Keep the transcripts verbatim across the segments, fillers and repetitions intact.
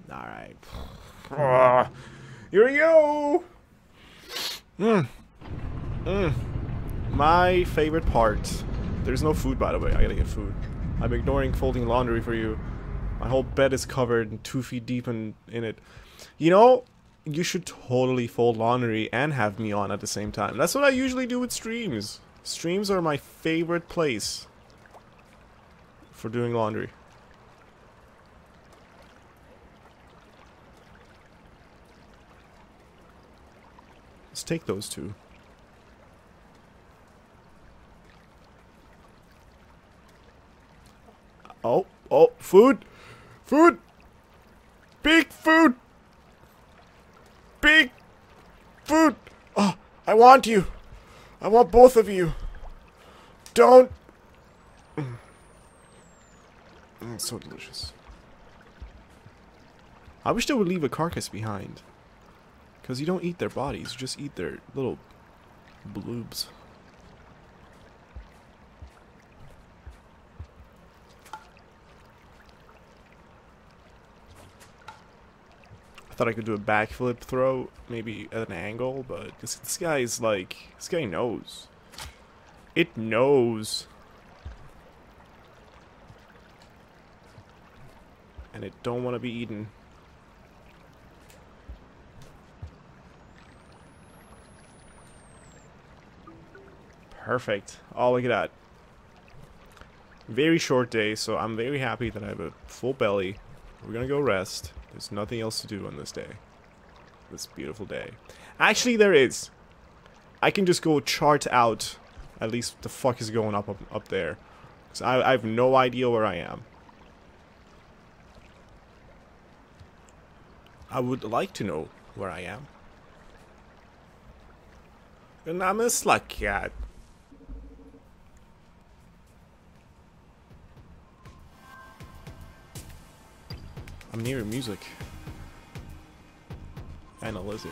Alright. Here we go! Mm. Mm. My favorite part. There's no food, by the way. I gotta get food. I'm ignoring folding laundry for you. My whole bed is covered and two feet deep in, in it. You know, you should totally fold laundry and have me on at the same time. That's what I usually do with streams. Streams are my favorite place for doing laundry. Let's take those two. Oh, oh, food! Food! Big food! Big food! Oh, I want you! I want both of you! Don't! Mm, it's so delicious. I wish they would leave a carcass behind. Because you don't eat their bodies, you just eat their little bloobs. I thought I could do a backflip throw, maybe at an angle, but this, this guy is like, this guy knows. It knows. And it don't want to be eaten. Perfect. Oh, look at that. Very short day, so I'm very happy that I have a full belly. We're gonna go rest. There's nothing else to do on this day. This beautiful day. Actually, there is. I can just go chart out at least what the fuck is going up up, up there. Because I, I have no idea where I am. I would like to know where I am. And I'm a slugcat. I'm near music. And a lizard.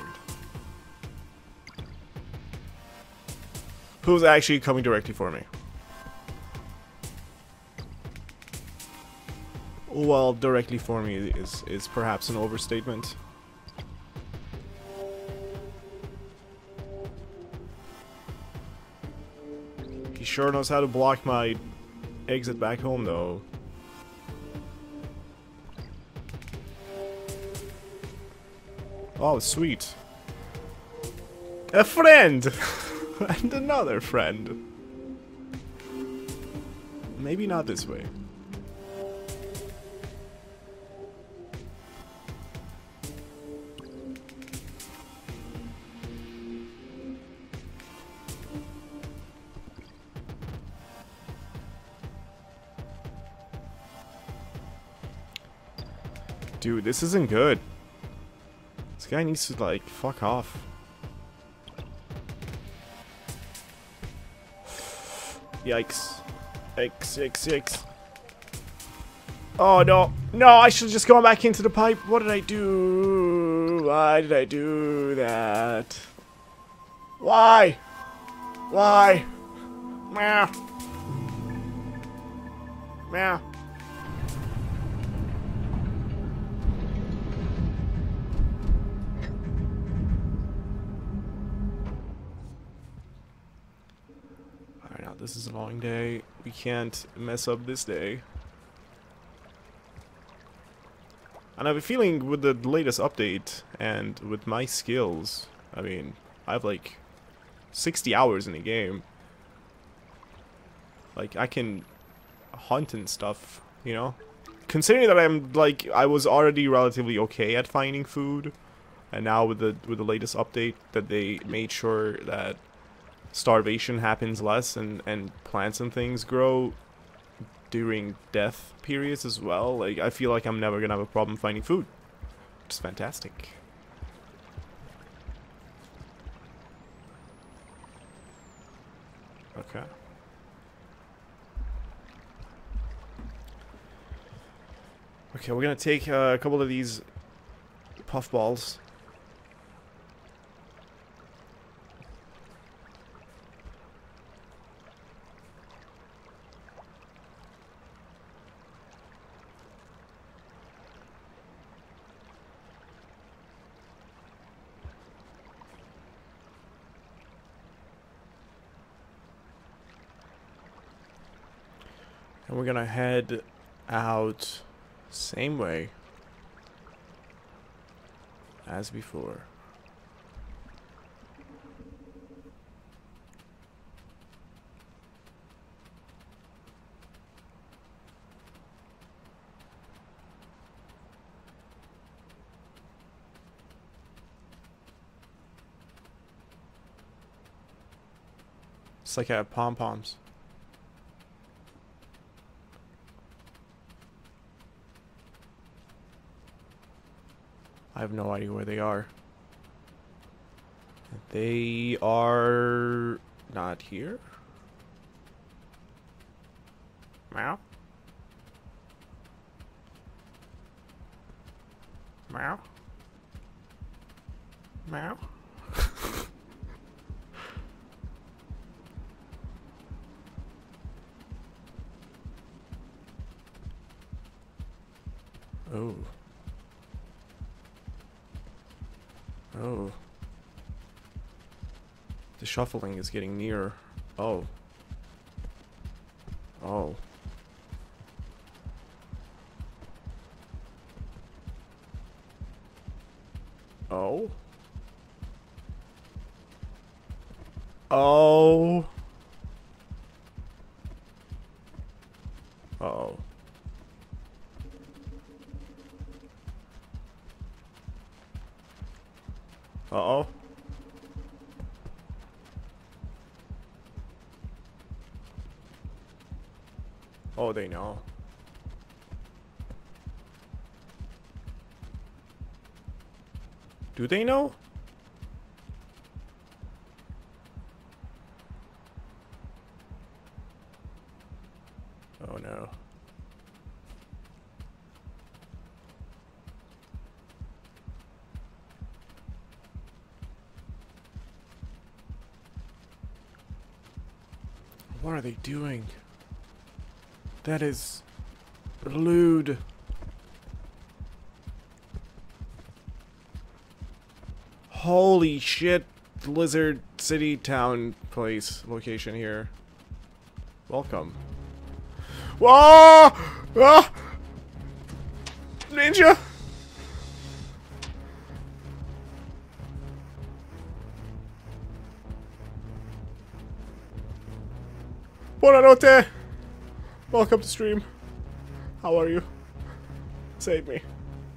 Who's actually coming directly for me? Well, directly for me is, is perhaps an overstatement. He sure knows how to block my exit back home, though. Oh, sweet. A friend! And another friend. Maybe not this way. Dude, this isn't good. This guy needs to, like, fuck off. Yikes. Yikes, yikes, yikes. Oh, no. No, I should have just gone back into the pipe. What did I do? Why did I do that? Why? Why? Meow. Meow. This is a long day. We can't mess up this day. And I have a feeling with the latest update and with my skills, I mean, I have like sixty hours in the game. Like, I can hunt and stuff, you know? Considering that I'm like, I was already relatively okay at finding food, and now with the with the latest update that they made sure that starvation happens less and, and plants and things grow during death periods as well. Like, I feel like I'm never gonna have a problem finding food. Which is fantastic. Okay. Okay, we're gonna take uh, a couple of these puffballs. And we're gonna head out same way as before. It's like I have pom-poms. I have no idea where they are. They are not here. Meow. Meow. Meow. Oh. Oh. The shuffling is getting nearer. Oh. Oh. Oh. Oh. Uh-oh. Uh-oh. Oh, they know. Do they know? Oh no. What are they doing? That is lewd. Holy shit. Lizard City Town place location here. Welcome. Whoa! Ah! Ninja! Buonanotte! Welcome to stream. How are you? Save me.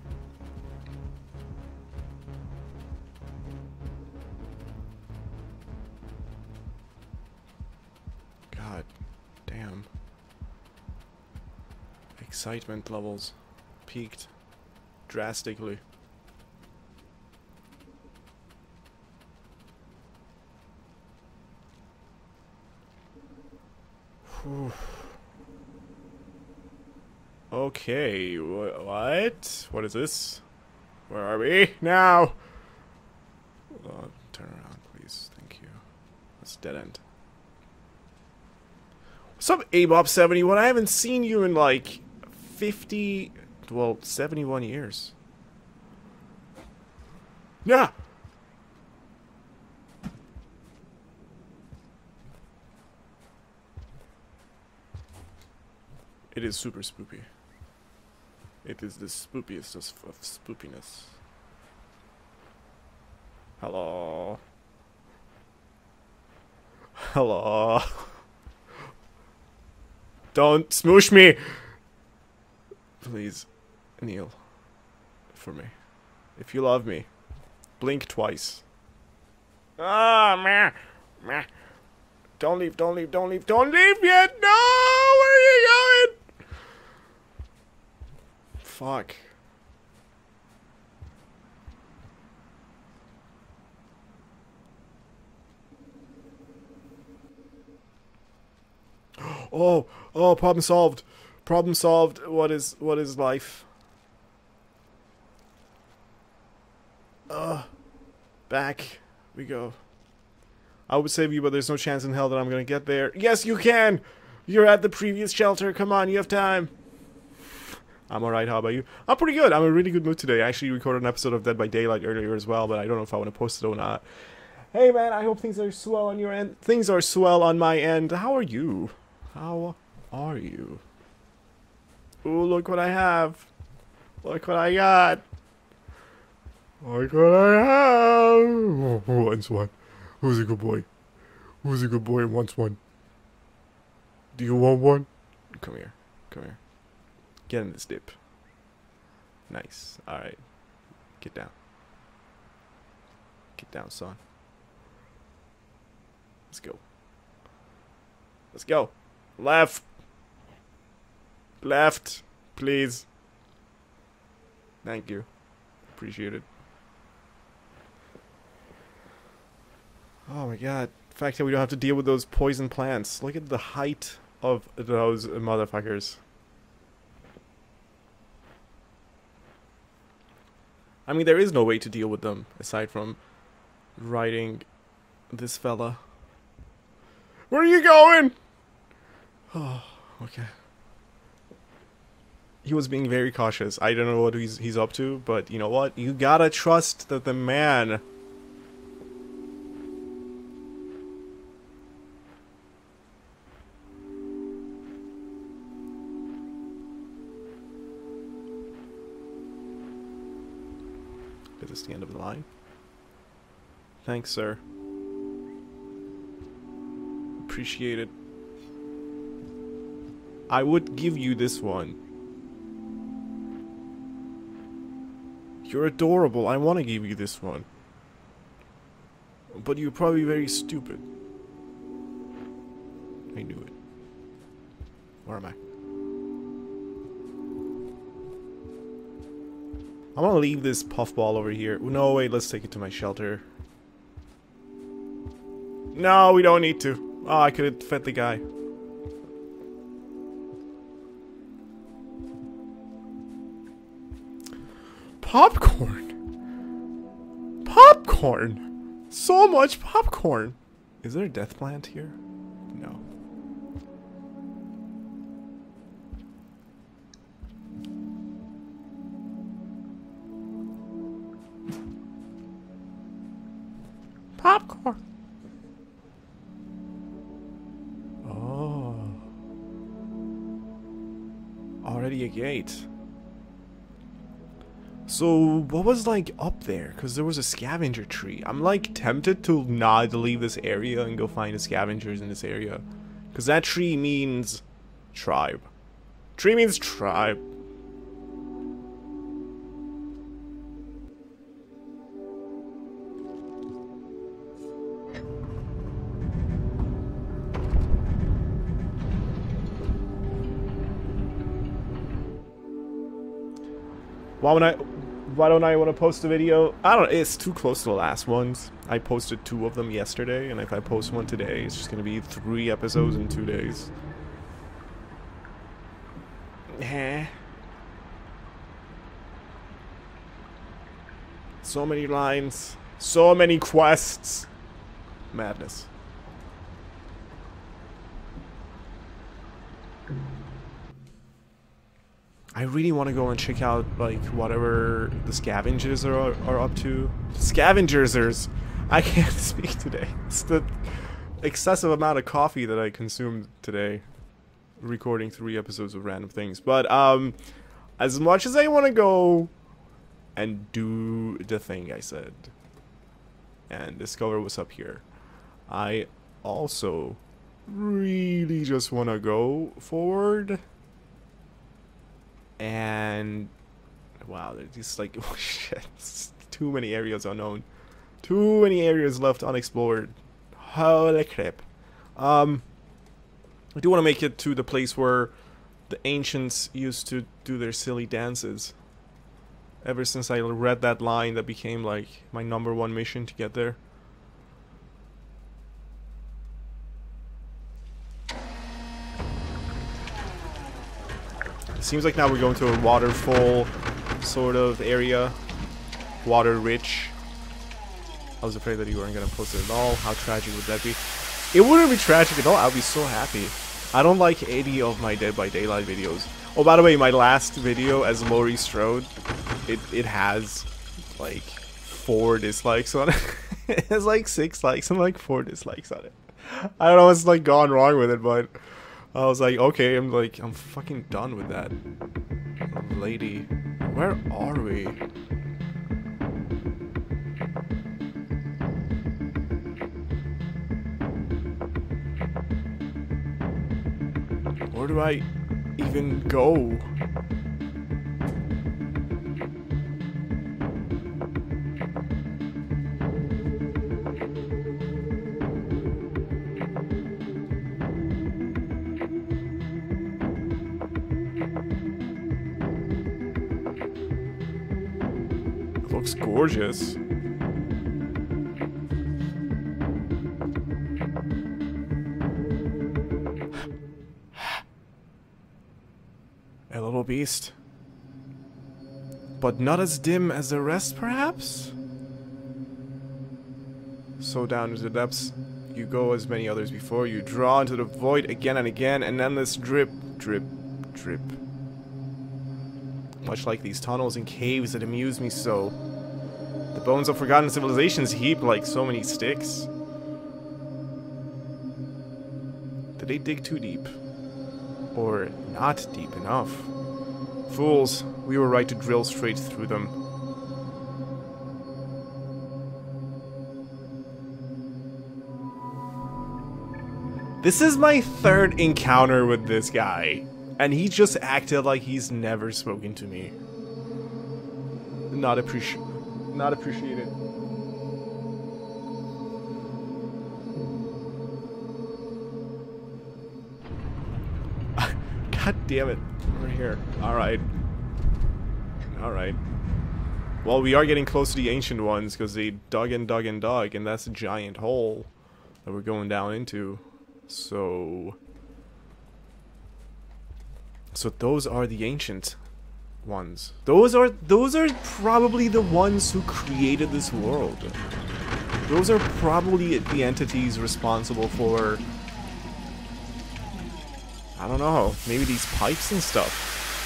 God damn. Excitement levels peaked drastically. Whew. Okay, wh what? What is this? Where are we now? Oh, turn around, please. Thank you. That's dead end. What's up, A Bop seventy-one? I haven't seen you in like fifty, well, seventy-one years. Yeah. It is super spoopy. It is the spoopiest of, of spoopiness. Hello. Hello. Don't smoosh me! Please, kneel for me. If you love me, blink twice. Ah, meh, meh. Don't leave, don't leave, don't leave, don't leave yet! No! Where are you going? Fuck. Oh, oh, problem solved. Problem solved. What is, what is life? Uh, back we go. I would save you, but there's no chance in hell that I'm gonna get there. Yes, you can! You're at the previous shelter. Come on, you have time. I'm alright, how about you? I'm pretty good. I'm in a really good mood today. I actually recorded an episode of Dead by Daylight earlier as well, but I don't know if I want to post it or not. Hey man, I hope things are swell on your end. Things are swell on my end. How are you? How are you? Ooh, look what I have. Look what I got. Look what I have. Oh, who wants one? Who's a good boy? Who's a good boy and wants one? Do you want one? Come here. Come here. Get in this dip. Nice. Alright. Get down. Get down, son. Let's go. Let's go. Left. Left. Please. Thank you. Appreciate it. Oh my god. The fact that we don't have to deal with those poison plants. Look at the height of those motherfuckers. I mean, there is no way to deal with them aside from riding this fella. Where are you going? Oh, okay. He was being very cautious. I don't know what he's he's up to, but you know what? You gotta trust that the man. Is this the end of the line? Thanks, sir. Appreciate it. I would give you this one. You're adorable. I want to give you this one. But you're probably very stupid. I knew it. Where am I? I'm gonna leave this puffball over here. No, wait, let's take it to my shelter. No, we don't need to. Oh, I could have fed the guy. Popcorn! Popcorn! So much popcorn! Is there a death plant here? No. Popcorn! Oh. Already a gate. So, what was, like, up there? Because there was a scavenger tree. I'm, like, tempted to not leave this area and go find the scavengers in this area. Because that tree means tribe. Tree means tribe. Why would I... Why don't I want to post a video? I don't know, it's too close to the last ones. I posted two of them yesterday, and if I post one today, it's just gonna be three episodes in two days. Heh. So many lines. So many quests. Madness. I really want to go and check out, like, whatever the scavengers are, are up to. Scavengers! I can't speak today. It's the excessive amount of coffee that I consumed today. Recording three episodes of random things. But, um, as much as I want to go and do the thing I said, and discover what's up here, I also really just want to go forward. And wow, there's just like oh shit, too many areas unknown, too many areas left unexplored. Holy crap! Um, I do want to make it to the place where the ancients used to do their silly dances. Ever since I read that line, that became like my number one mission to get there. It seems like now we're going to a waterfall sort of area. Water rich. I was afraid that you weren't going to post it at all. How tragic would that be? It wouldn't be tragic at all. I'd be so happy. I don't like any of my Dead by Daylight videos. Oh, by the way, my last video as Laurie Strode, it, it has like four dislikes on it. It has like six likes and like four dislikes on it. I don't know what's like gone wrong with it, but I was like, okay, I'm like, I'm fucking done with that lady. Where are we? Where do I even go? It looks gorgeous. A little beast. But not as dim as the rest, perhaps? So down into the depths you go as many others before you. Draw into the void again and again, and endless drip, drip, drip. Much like these tunnels and caves that amuse me so. The bones of forgotten civilizations heap like so many sticks. Did they dig too deep? Or not deep enough? Fools, we were right to drill straight through them. This is my third encounter with this guy, and he just acted like he's never spoken to me. Not appreci- not appreciated. God damn it. We're here. Alright. Alright. Well, we are getting close to the ancient ones, because they dug and dug and dug, and that's a giant hole that we're going down into. So... So those are the ancient ones. Those are, those are probably the ones who created this world. Those are probably the entities responsible for... I don't know, maybe these pipes and stuff.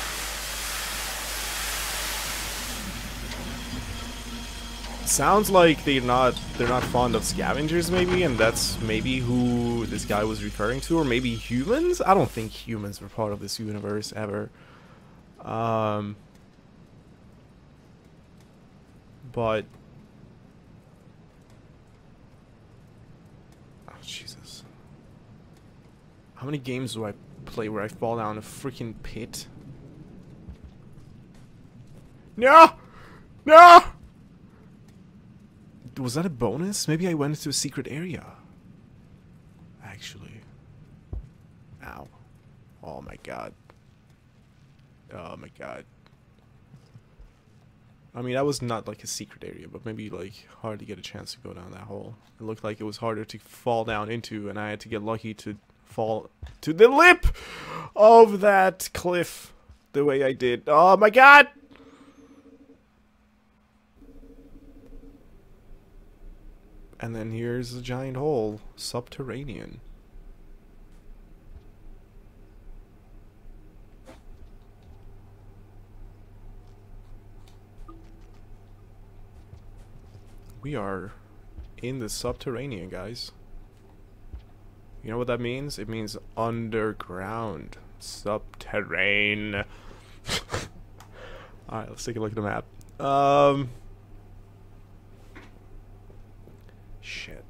Sounds like they're not they're not fond of scavengers, maybe, and that's maybe who this guy was referring to, or maybe humans? I don't think humans were part of this universe ever. Um but oh, Jesus. How many games do I play where I fall down a freaking pit? No! No! Was that a bonus? Maybe I went into a secret area. Actually. Ow. Oh my god. Oh my god. I mean, that was not like a secret area, but maybe like hard to get a chance to go down that hole. It looked like it was harder to fall down into, and I had to get lucky to fall to the lip of that cliff the way I did. Oh my god! And then here's a giant hole, subterranean. We are in the subterranean, guys. You know what that means? It means underground. Subterrane. Alright, let's take a look at the map. Um... Shit.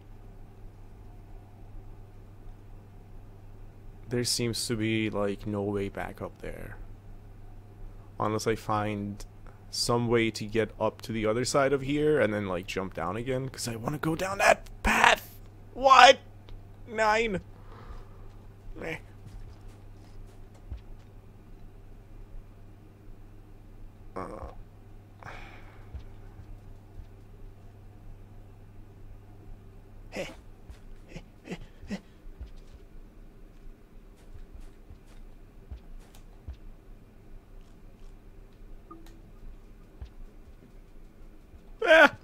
There seems to be, like, no way back up there. Unless I find some way to get up to the other side of here and then, like, jump down again. Because I want to go down that path! What? Nine. Meh. Uh. Hey. Hey. Hey. Hey. Ah.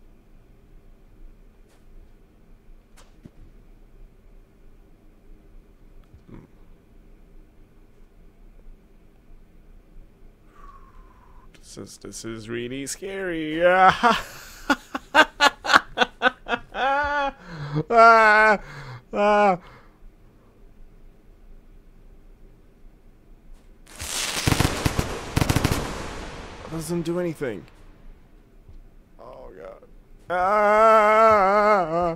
This is this is really scary. ah, ah. Doesn't do anything. Oh god. Ah!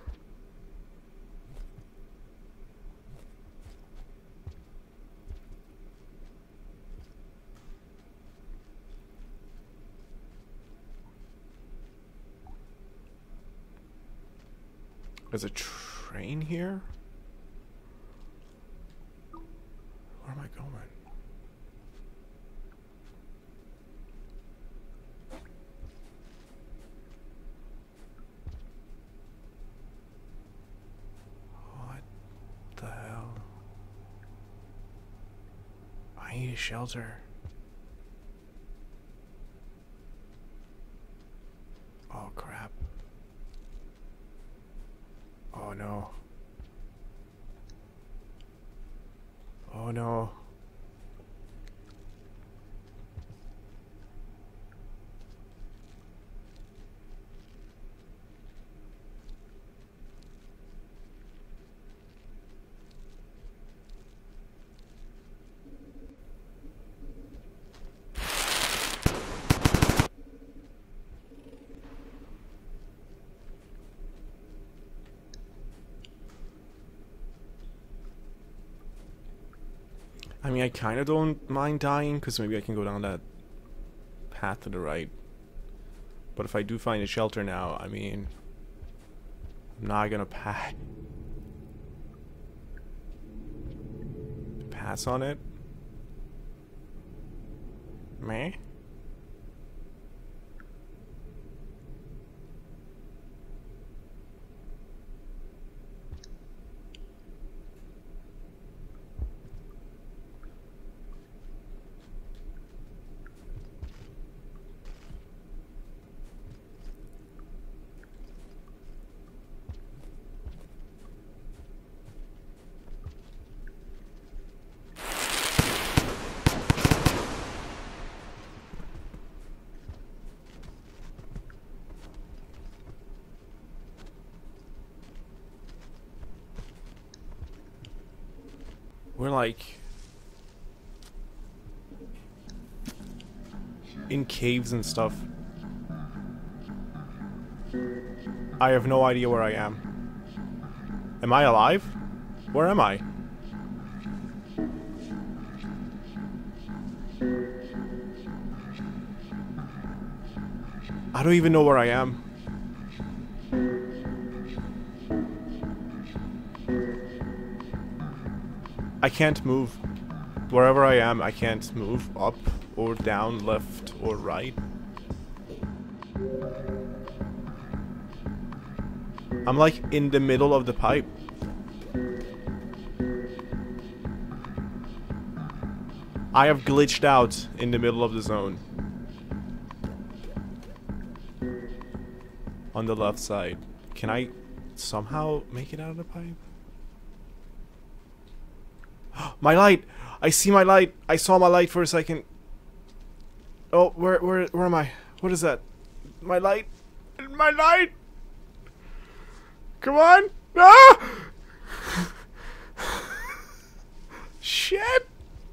There's a train here? Where am I going? What the hell? I need a shelter. Oh crap. Oh no. Oh no. I mean, I kind of don't mind dying, because maybe I can go down that path to the right. But if I do find a shelter now, I mean, I'm not gonna pass pass on it. Meh. We're like in caves and stuff. I have no idea where I am. Am I alive? Where am I? I don't even know where I am. I can't move. Wherever I am, I can't move up or down, left or right. I'm like in the middle of the pipe. I have glitched out in the middle of the zone. On the left side. Can I somehow make it out of the pipe? My light! I see my light! I saw my light for a second. Oh, where, where, where am I? What is that? My light! My light! Come on! Ah! Shit!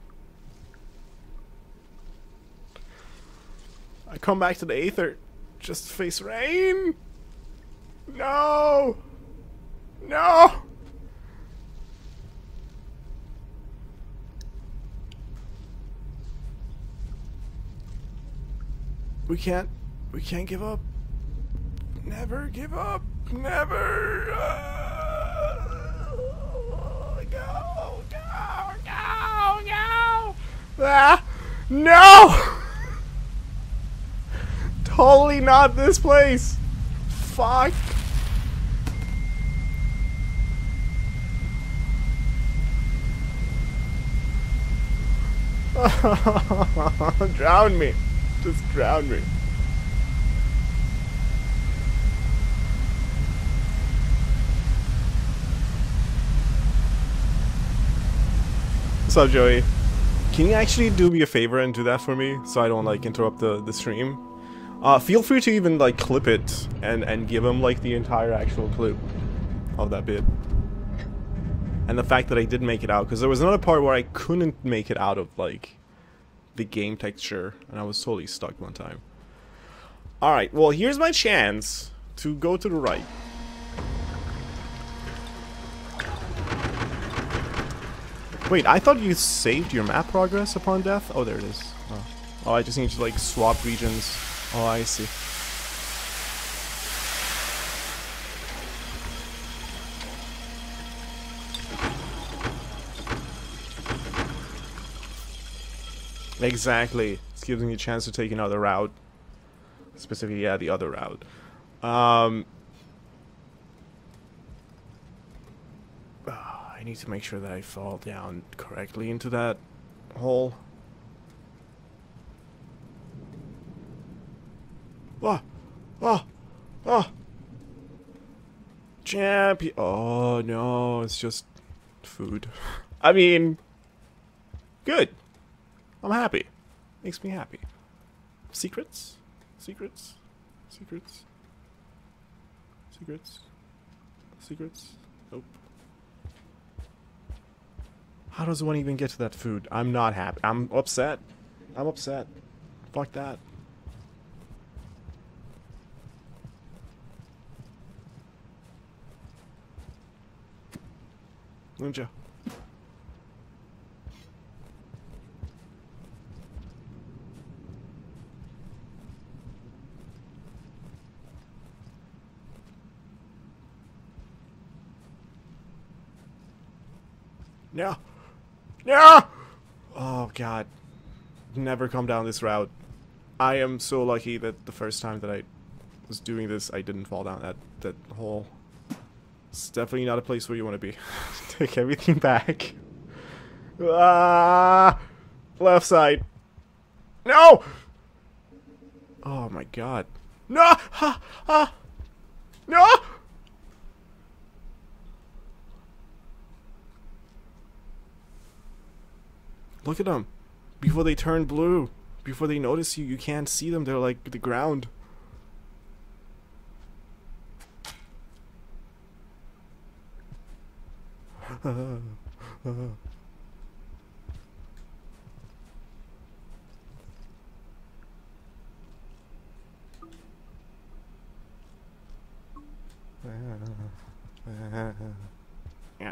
I come back to the Aether just to face rain. No! No! We can't, we can't give up. Never give up. Never. Uh, go, go, go, go. Ah, no! Totally not this place. Fuck. Drown me. Just drown me. What's up, Joey? Can you actually do me a favor and do that for me so I don't like interrupt the, the stream? Uh, feel free to even like clip it and, and give him like the entire actual clip of that bit. And the fact that I did make it out, because there was another part where I couldn't make it out of like the game texture, and I was totally stuck one time. Alright, well, here's my chance to go to the right. Wait, I thought you saved your map progress upon death? Oh, there it is. Oh, oh I just need to, like, swap regions. Oh, I see. Exactly. It's giving me a chance to take another route. Specifically, yeah, the other route. Um... I need to make sure that I fall down correctly into that hole. Oh! Oh! Oh! Champion! Oh no, it's just food. I mean, good. I'm happy. Makes me happy. Secrets? Secrets? Secrets? Secrets? Secrets? Nope. How does one even get to that food? I'm not happy. I'm upset. I'm upset. Fuck that. Ninja. No. No! Oh god. Never come down this route. I am so lucky that the first time that I was doing this, I didn't fall down that, that hole. It's definitely not a place where you want to be. Take everything back. Ah! Left side. No! Oh my god. No! Ha! Ha! No! Look at them. Before they turn blue. Before they notice you, you can't see them. They're like the ground. uh, uh. Yeah.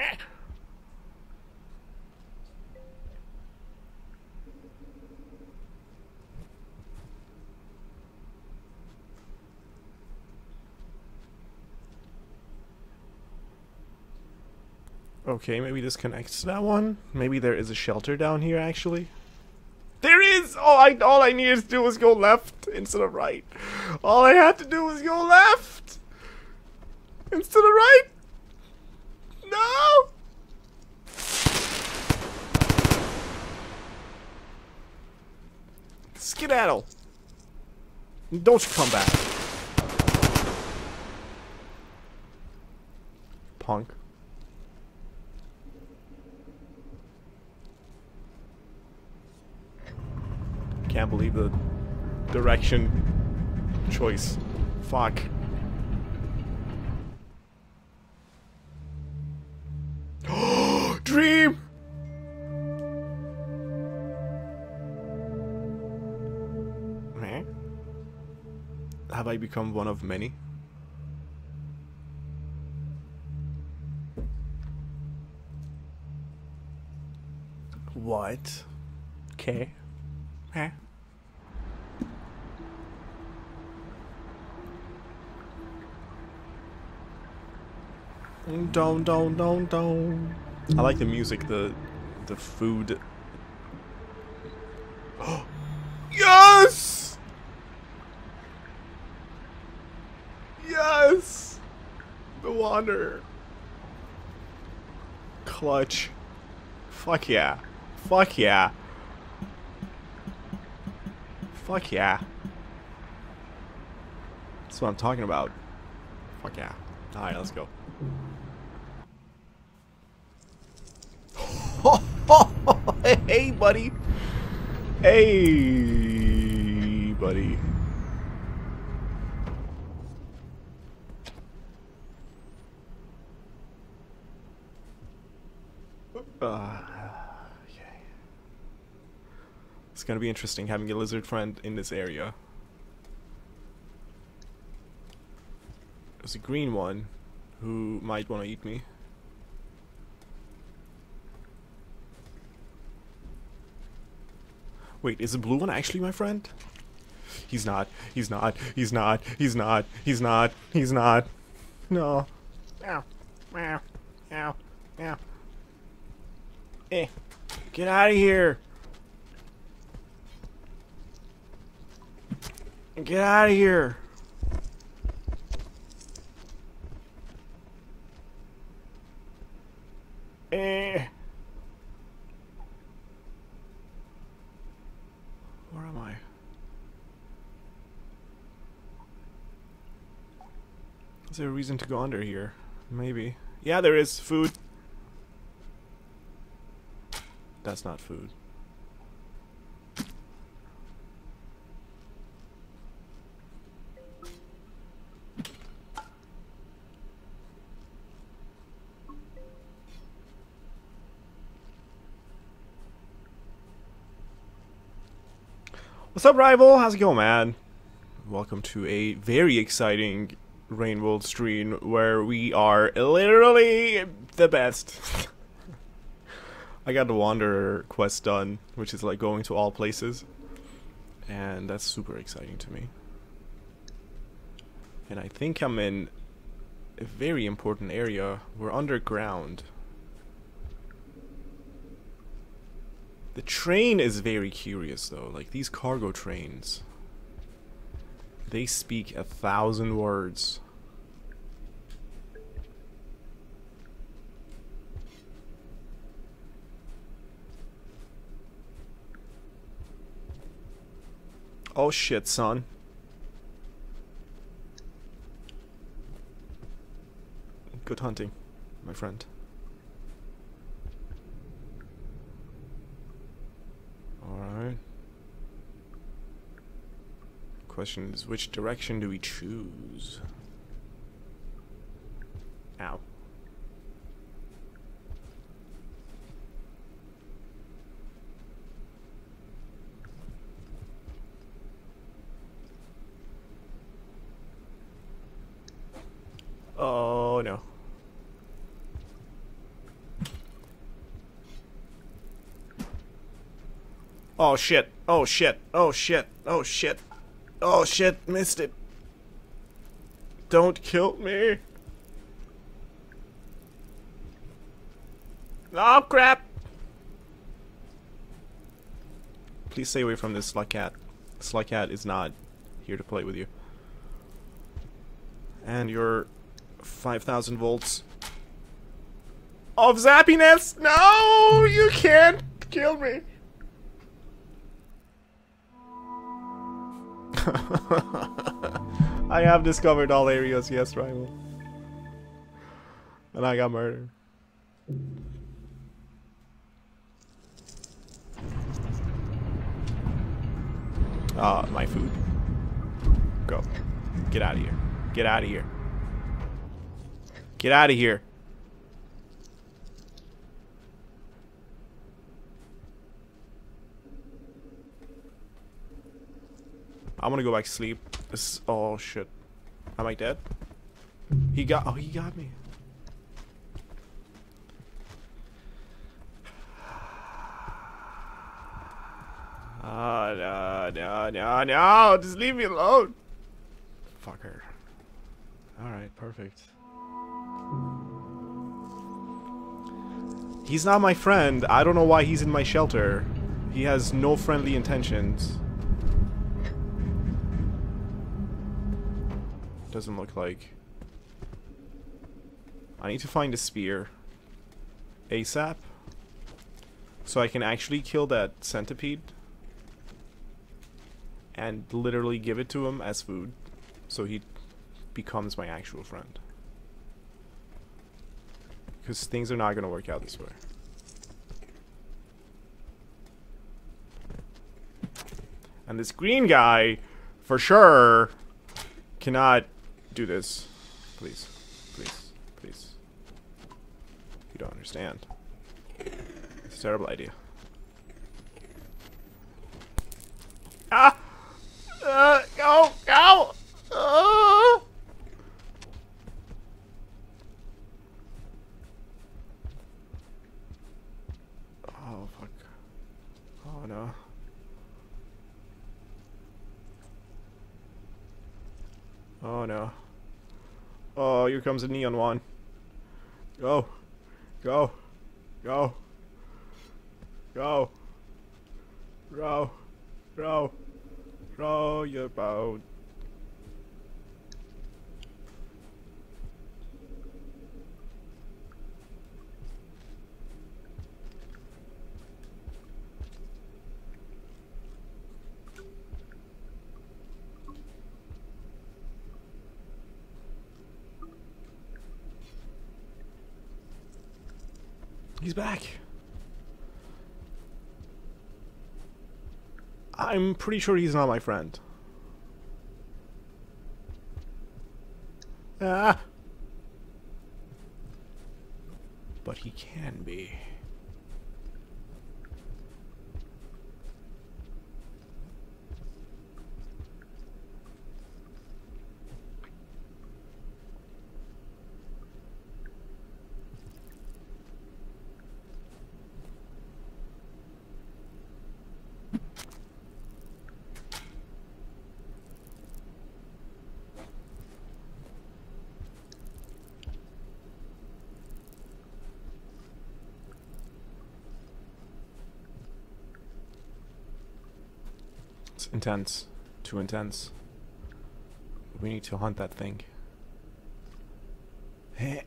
Okay, maybe this connects to that one. Maybe there is a shelter down here, actually. There is! Oh, I, all I needed to do was go left instead of right. All I had to do was go left instead of right. No! Skedaddle. Don't you come back. Punk. Can't believe the direction choice. Fuck. Dream! Meh? Have I become one of many? What? Okay. Huh? Don't, don't, don't, don't. I like the music, the, the food. Yes! Yes! The Wanderer. Clutch. Fuck yeah. Fuck yeah. Fuck yeah. That's what I'm talking about. Fuck yeah. Alright, let's go. Hey, buddy. Hey, buddy. Uh, okay. Let's It's gonna be interesting having a lizard friend in this area. There's a green one who might want to eat me. Wait, is the blue one actually my friend? He's not. He's not. He's not. He's not. He's not. He's not. No. Ow. Ow. Ow. Ow. Eh. Get out of here. Get out of here. Eh. Where am I? Is there a reason to go under here? Maybe. Yeah, there is. Food. That's not food. What's up, rival? How's it going, man? Welcome to a very exciting Rainbow stream where we are literally the best. I got the Wanderer quest done, which is like going to all places, and that's super exciting to me. And I think I'm in a very important area. We're underground. The train is very curious though, like these cargo trains. They speak a thousand words. Oh shit, son. Good hunting, my friend. Alright. Question is, which direction do we choose? Ow. Oh no. Oh shit. Oh shit. Oh shit. Oh shit. Oh shit. Missed it. Don't kill me. Oh crap. Please stay away from this slugcat. Slugcat is not here to play with you. And your five thousand volts of zappiness. No, you can't kill me. I have discovered all areas, yes, rival. And I got murdered. Uh, my food. Go. Get out of here. Get out of here. Get out of here. I'm gonna go back to sleep. This, oh shit. Am I dead? He got, oh he got me. Oh no, no, no, no, just leave me alone. Fucker. Alright, perfect. He's not my friend. I don't know why he's in my shelter. He has no friendly intentions. Doesn't look like. I need to find a spear ASAP so I can actually kill that centipede and literally give it to him as food so he becomes my actual friend. Because things are not going to work out this way. And this green guy, for sure, cannot do this. Please. Please. Please. You don't understand. It's a terrible idea. Ah! Uh, go! Go! Uh! Oh, fuck. Oh, no. Oh, no. Oh, here comes a neon one. Go. Go. Go. Go. Row. Row. Row your boat. He's back. I'm pretty sure he's not my friend. Ah! But he can be. It's intense. Too intense. We need to hunt that thing. Hey.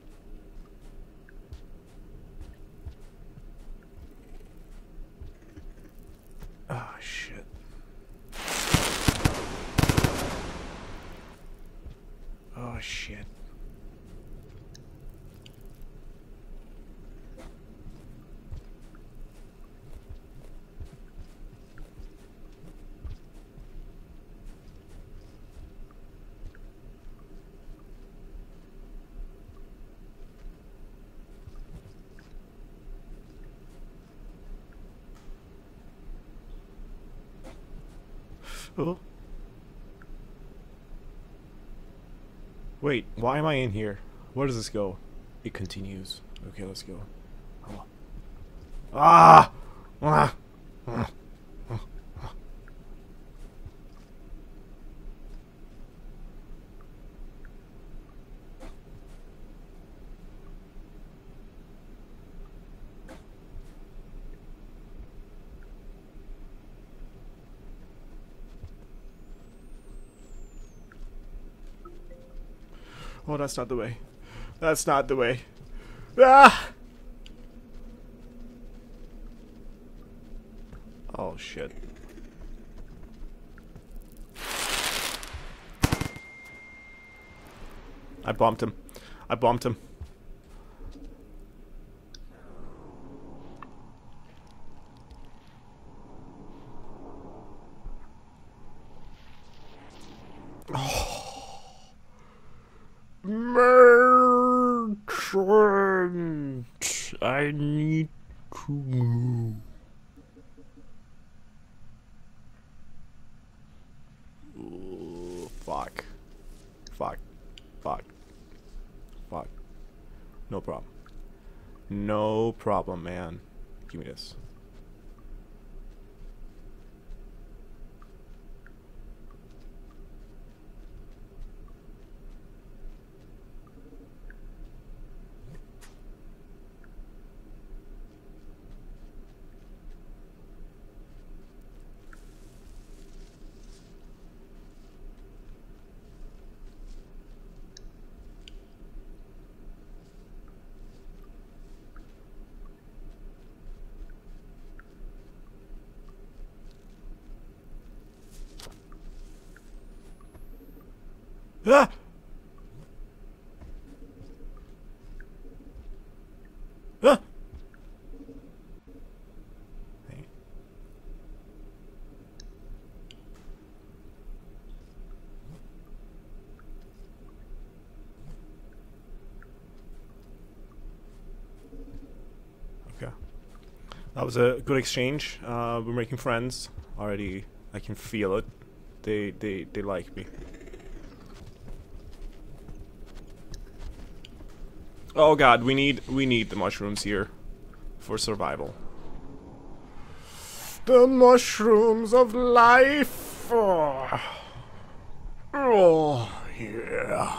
Oh, shit. Oh, shit. Oh. Wait, why am I in here? Where does this go? It continues. Okay, let's go. Oh. Ah! Ah! Ah! Oh, that's not the way. That's not the way. Ah! Oh, shit. I bumped him. I bumped him. Merchant, I need to move. Ooh, fuck. Fuck. Fuck. Fuck. No problem. No problem, man. Give me this. Ah! Ah! Hey. Okay. That was a good exchange. Uh, we're making friends already. I can feel it. They they they like me. Oh god, we need we need the mushrooms here for survival. The mushrooms of life. Oh, oh yeah.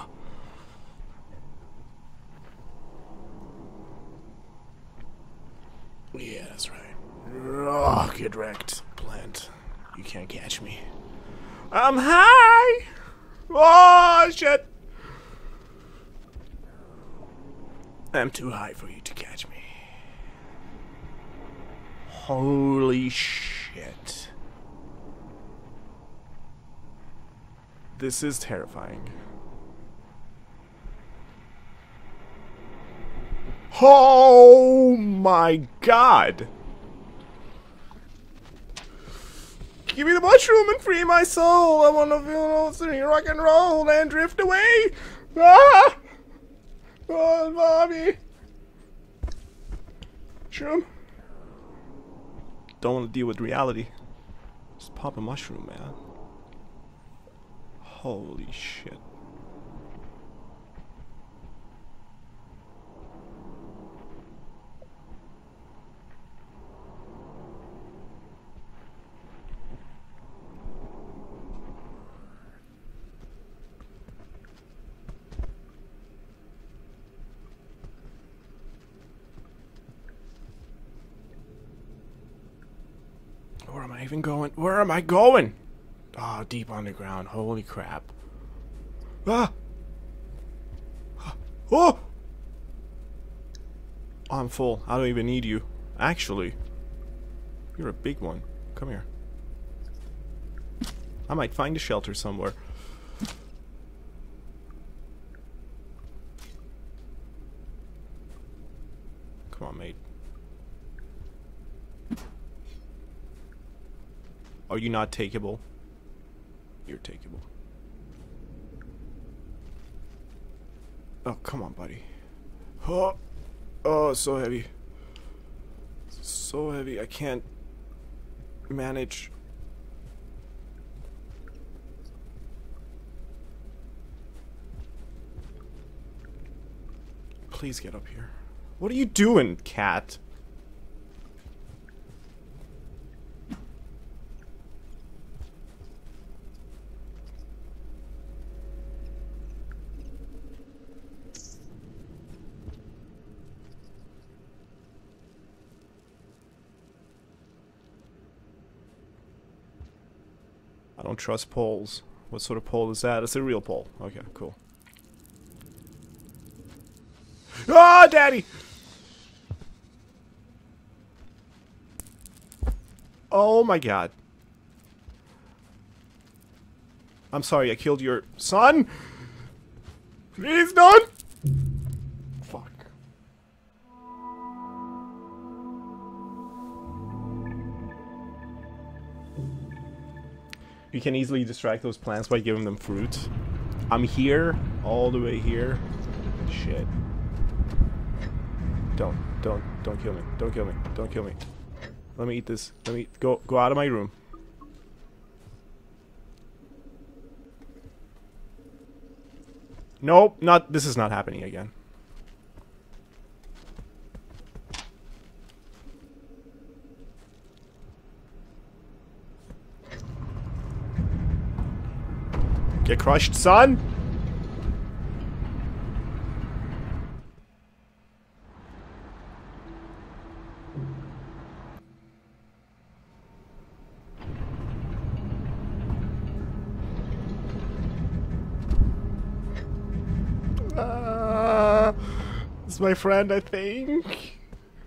Yeah, that's right. Oh, get wrecked, plant. You can't catch me. I'm high. Oh shit. I'm too high for you to catch me. Holy shit. This is terrifying. Oh my god. Give me the mushroom and free my soul. I wanna feel sing rock and roll and drift away. Ah! Oh, mommy. Shroom. Don't want to deal with reality. Just pop a mushroom, man. Holy shit. Where am I even going? Where am I going? Ah, oh, deep underground. Holy crap. Ah! Oh! I'm full. I don't even need you. Actually, you're a big one. Come here. I might find a shelter somewhere. Come on, mate. Are you not takeable? You're takeable. Oh, come on, buddy. Oh, oh, it's so heavy. So heavy, I can't manage. Please get up here. What are you doing, cat? I don't trust poles. What sort of pole is that? It's a real pole. Okay, cool. Ah, oh, daddy! Oh my god. I'm sorry, I killed your son! Please don't! Fuck. You can easily distract those plants by giving them fruit. I'm here, all the way here. Shit. Don't, don't, don't kill me. Don't kill me. Don't kill me. Let me eat this. Let me go, go out of my room. Nope, not, this is not happening again. Get crushed, son! Uh, this is my friend, I think.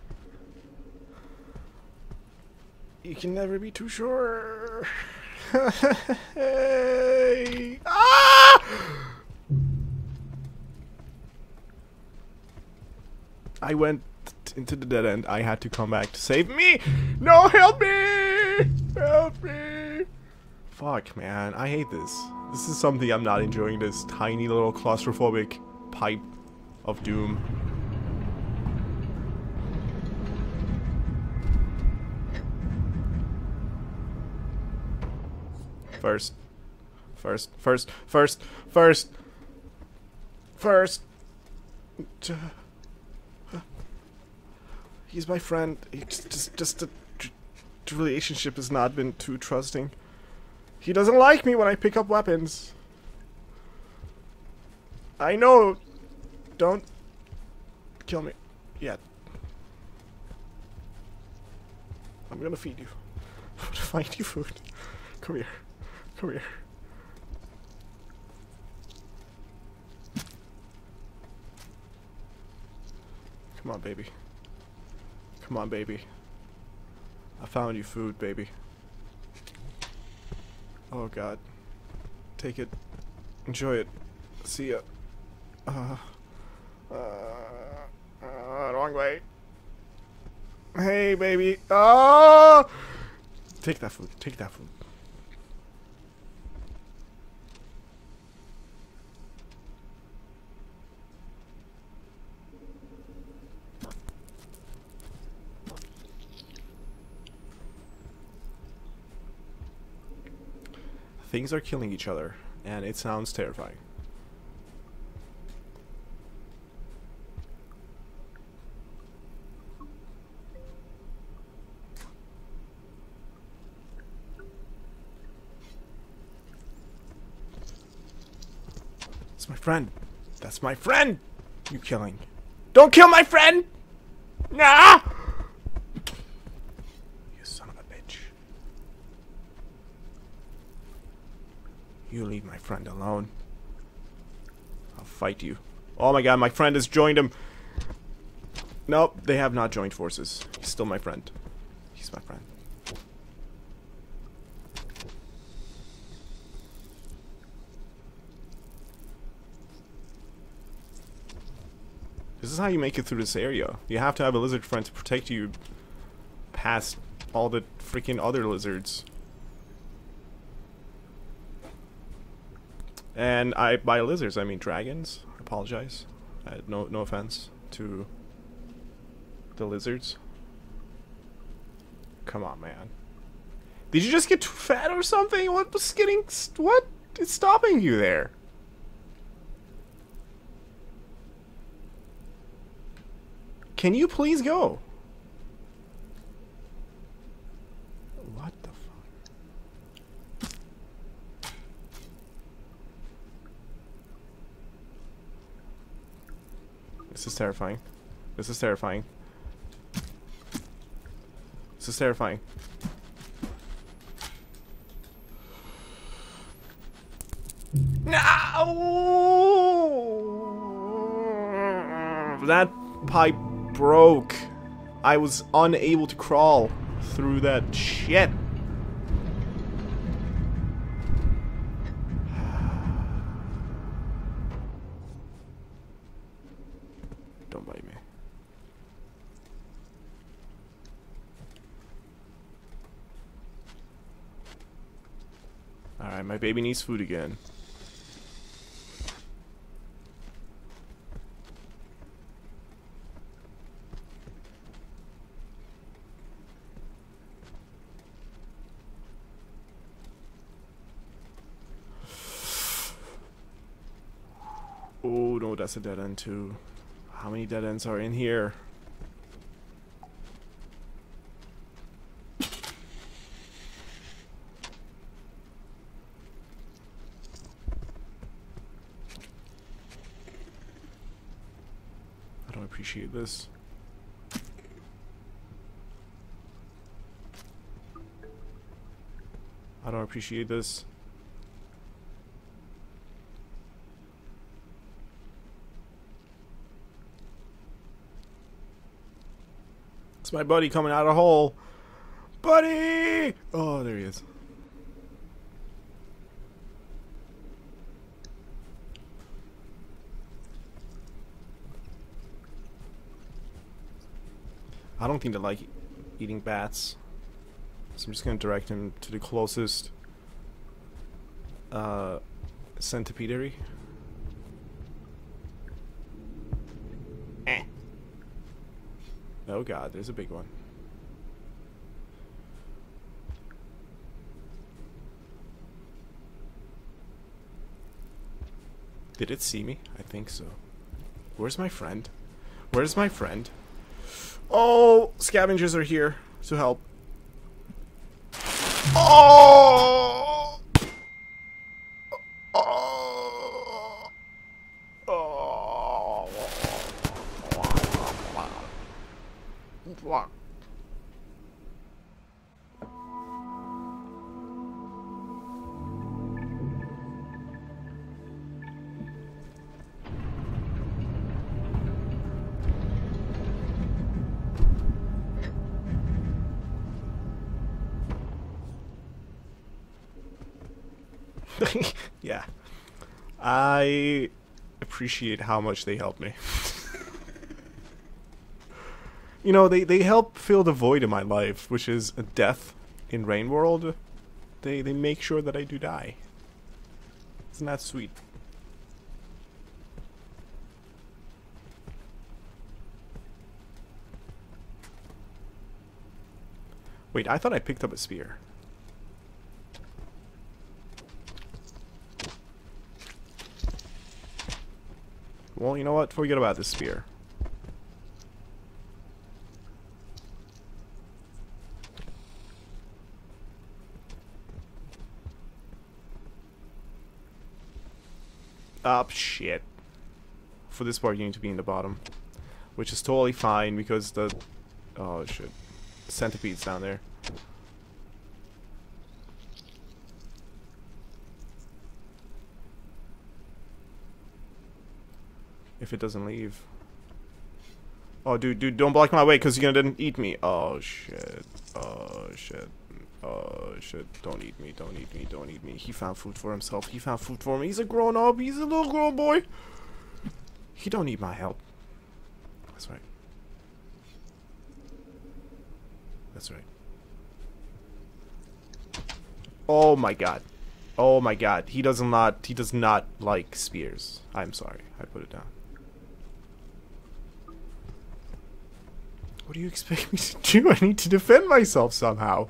You can never be too sure. Hey. Ah! I went into the dead end. I had to come back to save me. No, help me! Help me! Fuck, man. I hate this. This is something I'm not enjoying. This tiny little claustrophobic pipe of doom. First. First. First. First. First. First. He's my friend. It's just, just the, the relationship has not been too trusting. He doesn't like me when I pick up weapons. I know. Don't kill me yet. I'm gonna feed you. I'm gonna find you food. Come here. Come here. Come on, baby. Come on, baby. I found you food, baby. Oh, God. Take it. Enjoy it. See ya. Uh, uh, uh, wrong way. Hey, baby. Oh! Take that food. Take that food. Things are killing each other, and it sounds terrifying. It's my friend. That's my friend! You killing. Don't kill my friend! Nah! You son of a bitch. You leave my friend alone. I'll fight you. Oh my god, my friend has joined him. Nope, they have not joined forces. He's still my friend. He's my friend. This is how you make it through this area. You have to have a lizard friend to protect you past all the freaking other lizards. And I, by lizards, I mean dragons. I apologize. I had no, no offense to the lizards. Come on, man. Did you just get too fat or something? What was getting... What is stopping you there? Can you please go? What the fuck? This is terrifying. This is terrifying. This is terrifying. No! That pipe broke. I was unable to crawl through that shit. Don't bite me. Alright, my baby needs food again. Oh no, that's a dead end too. How many dead ends are in here? I don't appreciate this. I don't appreciate this. It's my buddy coming out of the hole. Buddy! Oh, there he is. I don't think they like eating bats. So I'm just gonna direct him to the closest uh, centipedery. Eh. Oh god, there's a big one. Did it see me? I think so. Where's my friend? Where's my friend? Oh, scavengers are here to help. Oh! Oh! Oh! Wow. Yeah. I appreciate how much they help me. You know, they, they help fill the void in my life, which is a death in Rain World. They, they make sure that I do die. Isn't that sweet? Wait, I thought I picked up a spear. Well, you know what? Forget about this spear. Up, shit. For this part, you need to be in the bottom, which is totally fine because the oh shit, centipede's down there. If it doesn't leave. Oh, dude, dude, don't block my way because you're gonna eat me. Oh shit. Oh shit. Oh shit. Don't eat me. Don't eat me. Don't eat me. He found food for himself. He found food for me. He's a grown up. He's a little grown boy. He don't need my help. That's right. That's right. Oh my god. Oh my god. He does not he does not like spears. I'm sorry. I put it down. What do you expect me to do? I need to defend myself somehow.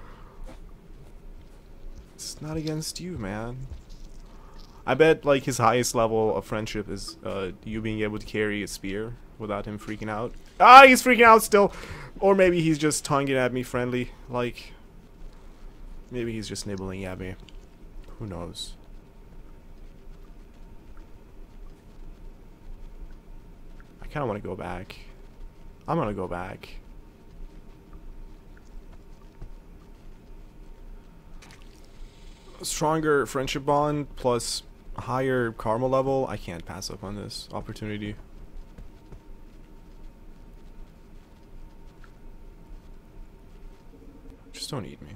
It's not against you, man. I bet, like, his highest level of friendship is uh, you being able to carry a spear without him freaking out. Ah, he's freaking out still! Or maybe he's just tonguing at me friendly, like... Maybe he's just nibbling at me. Who knows? I kinda wanna go back. I'm gonna go back. Stronger friendship bond plus higher karma level. I can't pass up on this opportunity. Just don't eat me.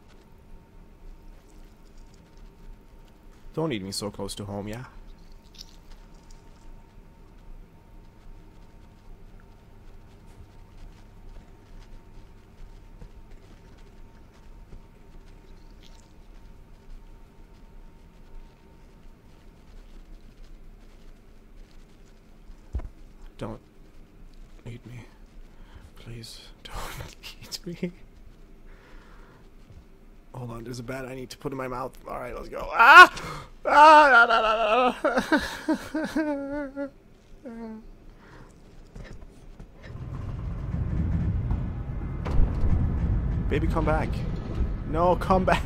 Don't eat me so close to home, yeah? Don't eat me. Please don't eat me. Hold on, there's a bat I need to put in my mouth. Alright, let's go. Ah! Ah! No, no, no, no. Baby, come back. No, come back.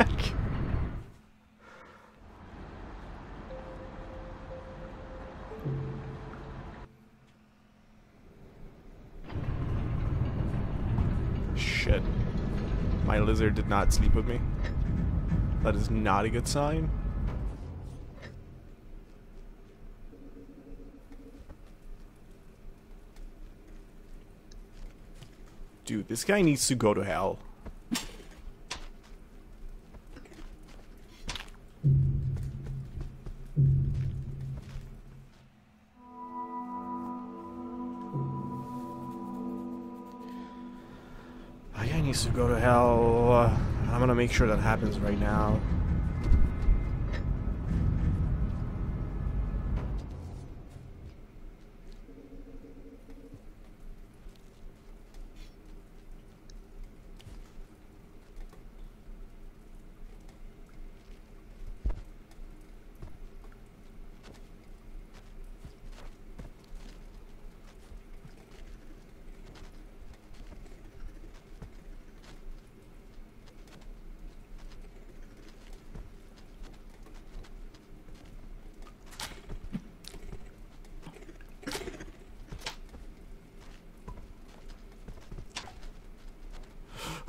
Shit. My lizard did not sleep with me. That is not a good sign. Dude, this guy needs to go to hell. That guy needs to go to hell. Uh, I'm gonna make sure that happens right now.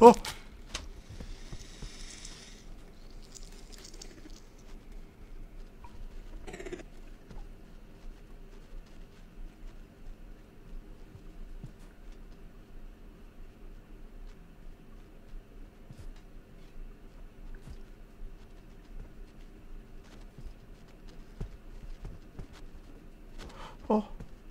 Oh! Oh.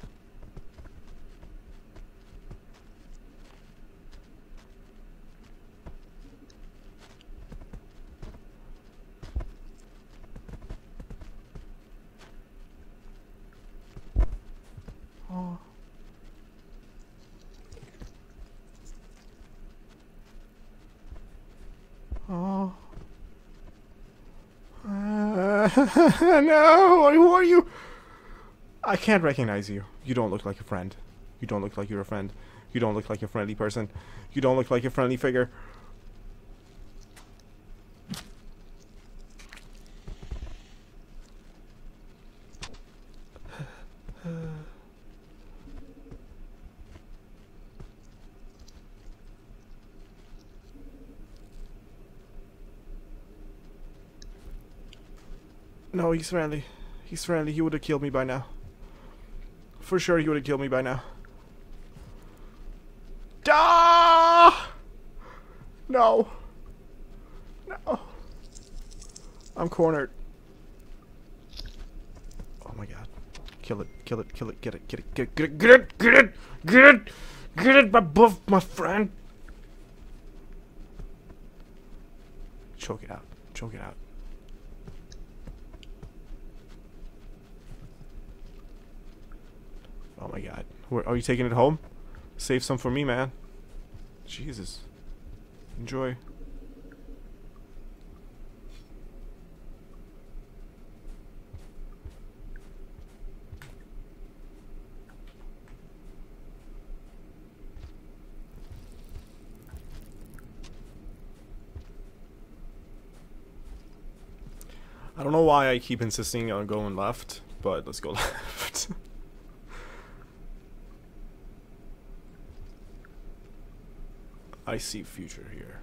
Oh. Oh. Uh, no, who are you? I can't recognize you. You don't look like a friend. You don't look like you're a friend. You don't look like a friendly person. You don't look like a friendly figure. No, he's friendly. He's friendly. He would have killed me by now. For sure, he would have killed me by now. Ah! No. No. I'm cornered. Oh my god. Kill it. Kill it. Kill it. Get it. Get it. Get it. Get it. Get it. Get it. Get it. Get it, my buff, my friend. Choke it out. Choke it out. Oh my god. Where, are you taking it home? Save some for me, man. Jesus. Enjoy. I don't know why I keep insisting on going left, but let's go left. I see future here.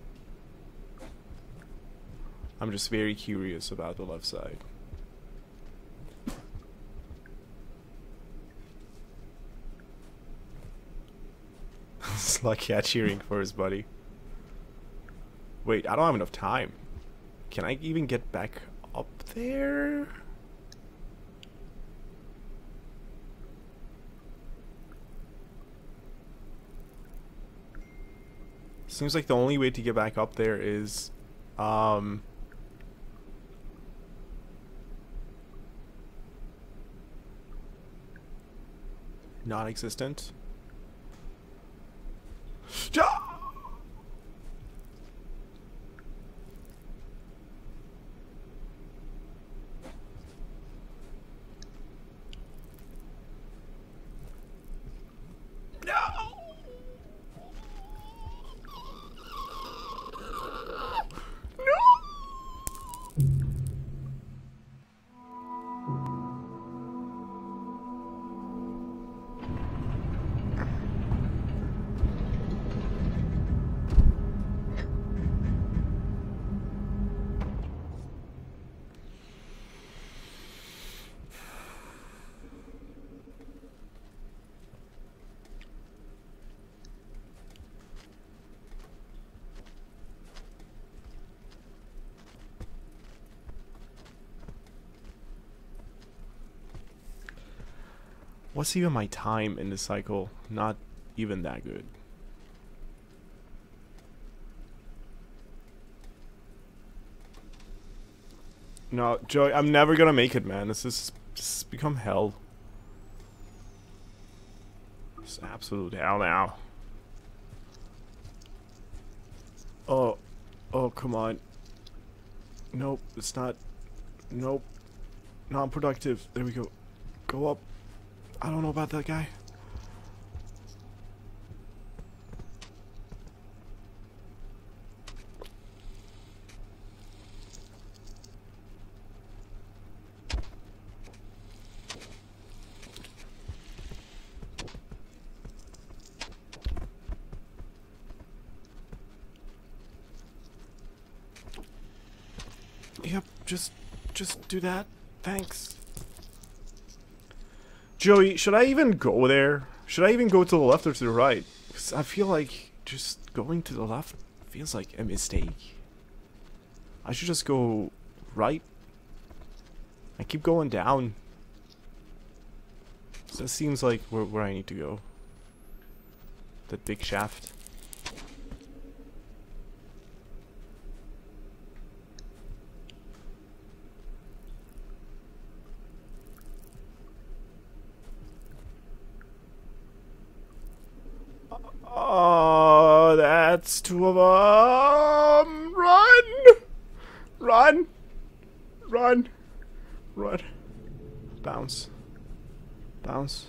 I'm just very curious about the left side. Slugcat cheering for his buddy. Wait, I don't have enough time. Can I even get back up there? Seems like the only way to get back up there is um non-existent. What's even my time in this cycle? Not even that good. No, Joey, I'm never gonna make it, man. This is just become hell. It's absolute hell now. Oh, oh, come on. Nope, it's not. Nope. Non-productive. There we go. Go up. I don't know about that guy. just, just do that. Thanks. Joey, should I even go there? Should I even go to the left or to the right? Because I feel like just going to the left feels like a mistake. I should just go right. I keep going down. So that seems like where, where I need to go. That big shaft. Oh, that's two of them. Run! Run! Run! Run. Bounce. Bounce.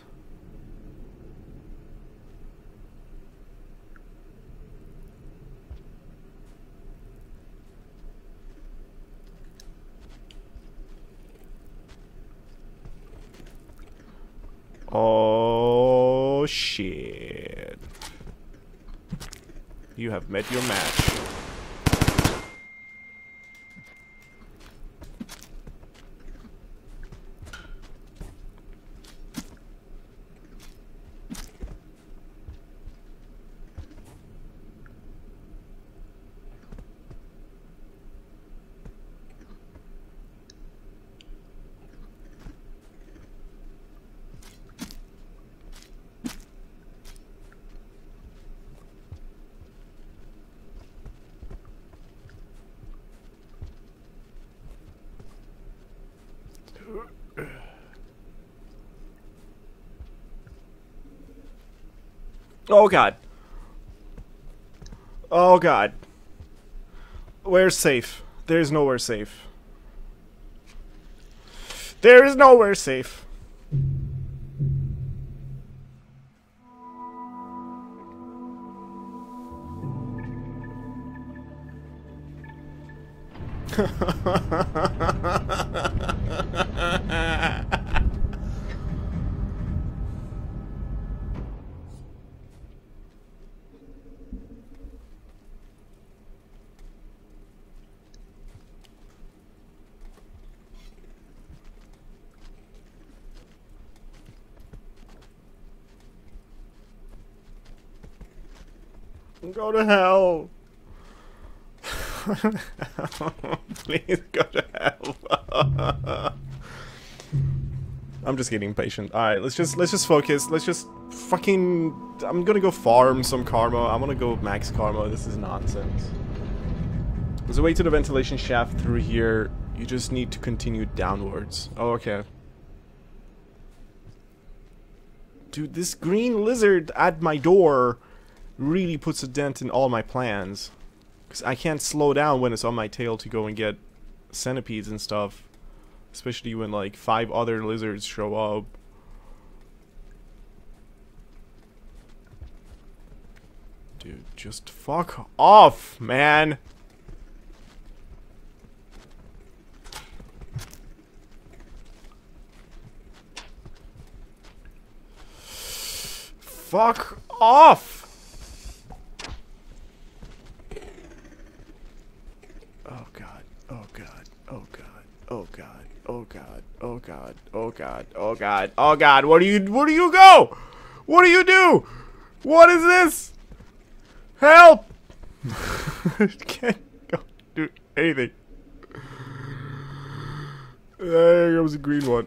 Oh, shit. You have met your match. Oh god. Oh god. Where's safe? There's nowhere safe. There is nowhere safe. Go to hell. Please go to hell. I'm just getting impatient. Alright, let's just let's just focus. Let's just fucking I'm gonna go farm some karma. I'm gonna go max karma. This is nonsense. There's a way to the ventilation shaft through here. You just need to continue downwards. Oh, okay. Dude, this green lizard at my door really puts a dent in all my plans. Because I can't slow down when it's on my tail to go and get centipedes and stuff. Especially when like five other lizards show up. Dude, just fuck off, man! Fuck off! Oh god, oh god, oh god, oh god, oh god, oh god, oh god, oh god, oh god, what do you, where do you go? What do you do? What is this? Help! Can't go do anything. There goes the green one.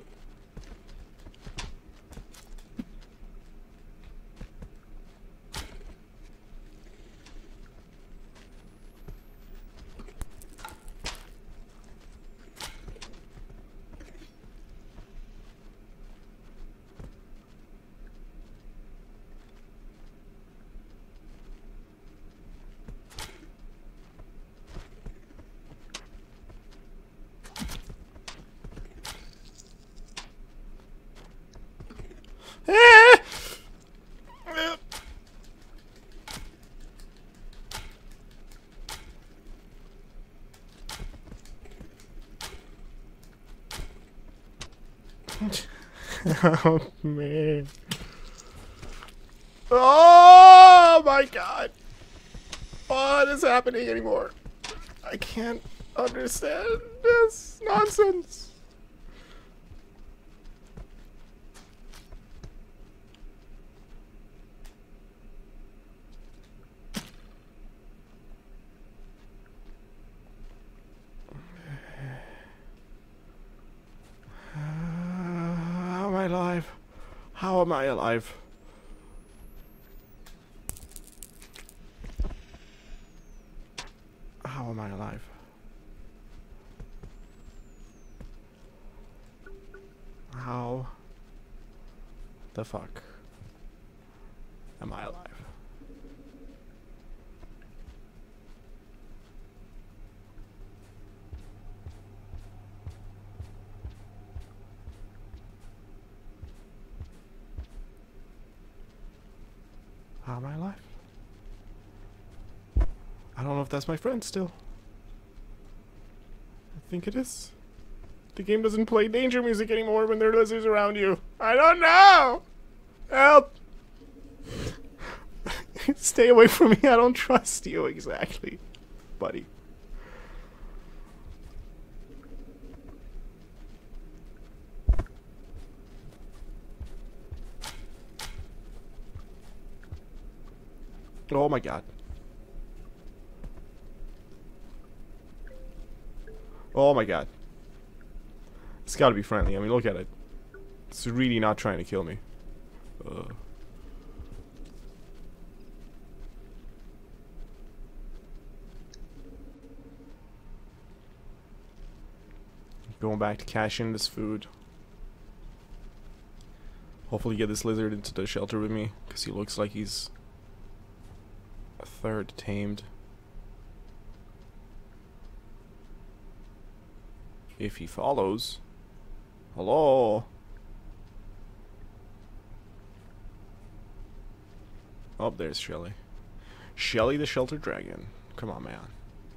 Oh man. Oh my god. What is happening anymore? I can't understand. this nonsense? How am I alive? How am I alive? How am I alive? How the fuck am I alive? How am I alive? I don't know if that's my friend still. I think it is. The game doesn't play danger music anymore when there are lizards around you. I don't know! Help! Stay away from me, I don't trust you exactly, buddy. Oh my god. Oh my god. It's gotta be friendly. I mean, look at it. It's really not trying to kill me. Ugh. Going back to cash in this food. Hopefully get this lizard into the shelter with me, because he looks like he's a third tamed. If he follows. Hello? Oh, there's Shelly. Shelly the Shelter Dragon. Come on, man.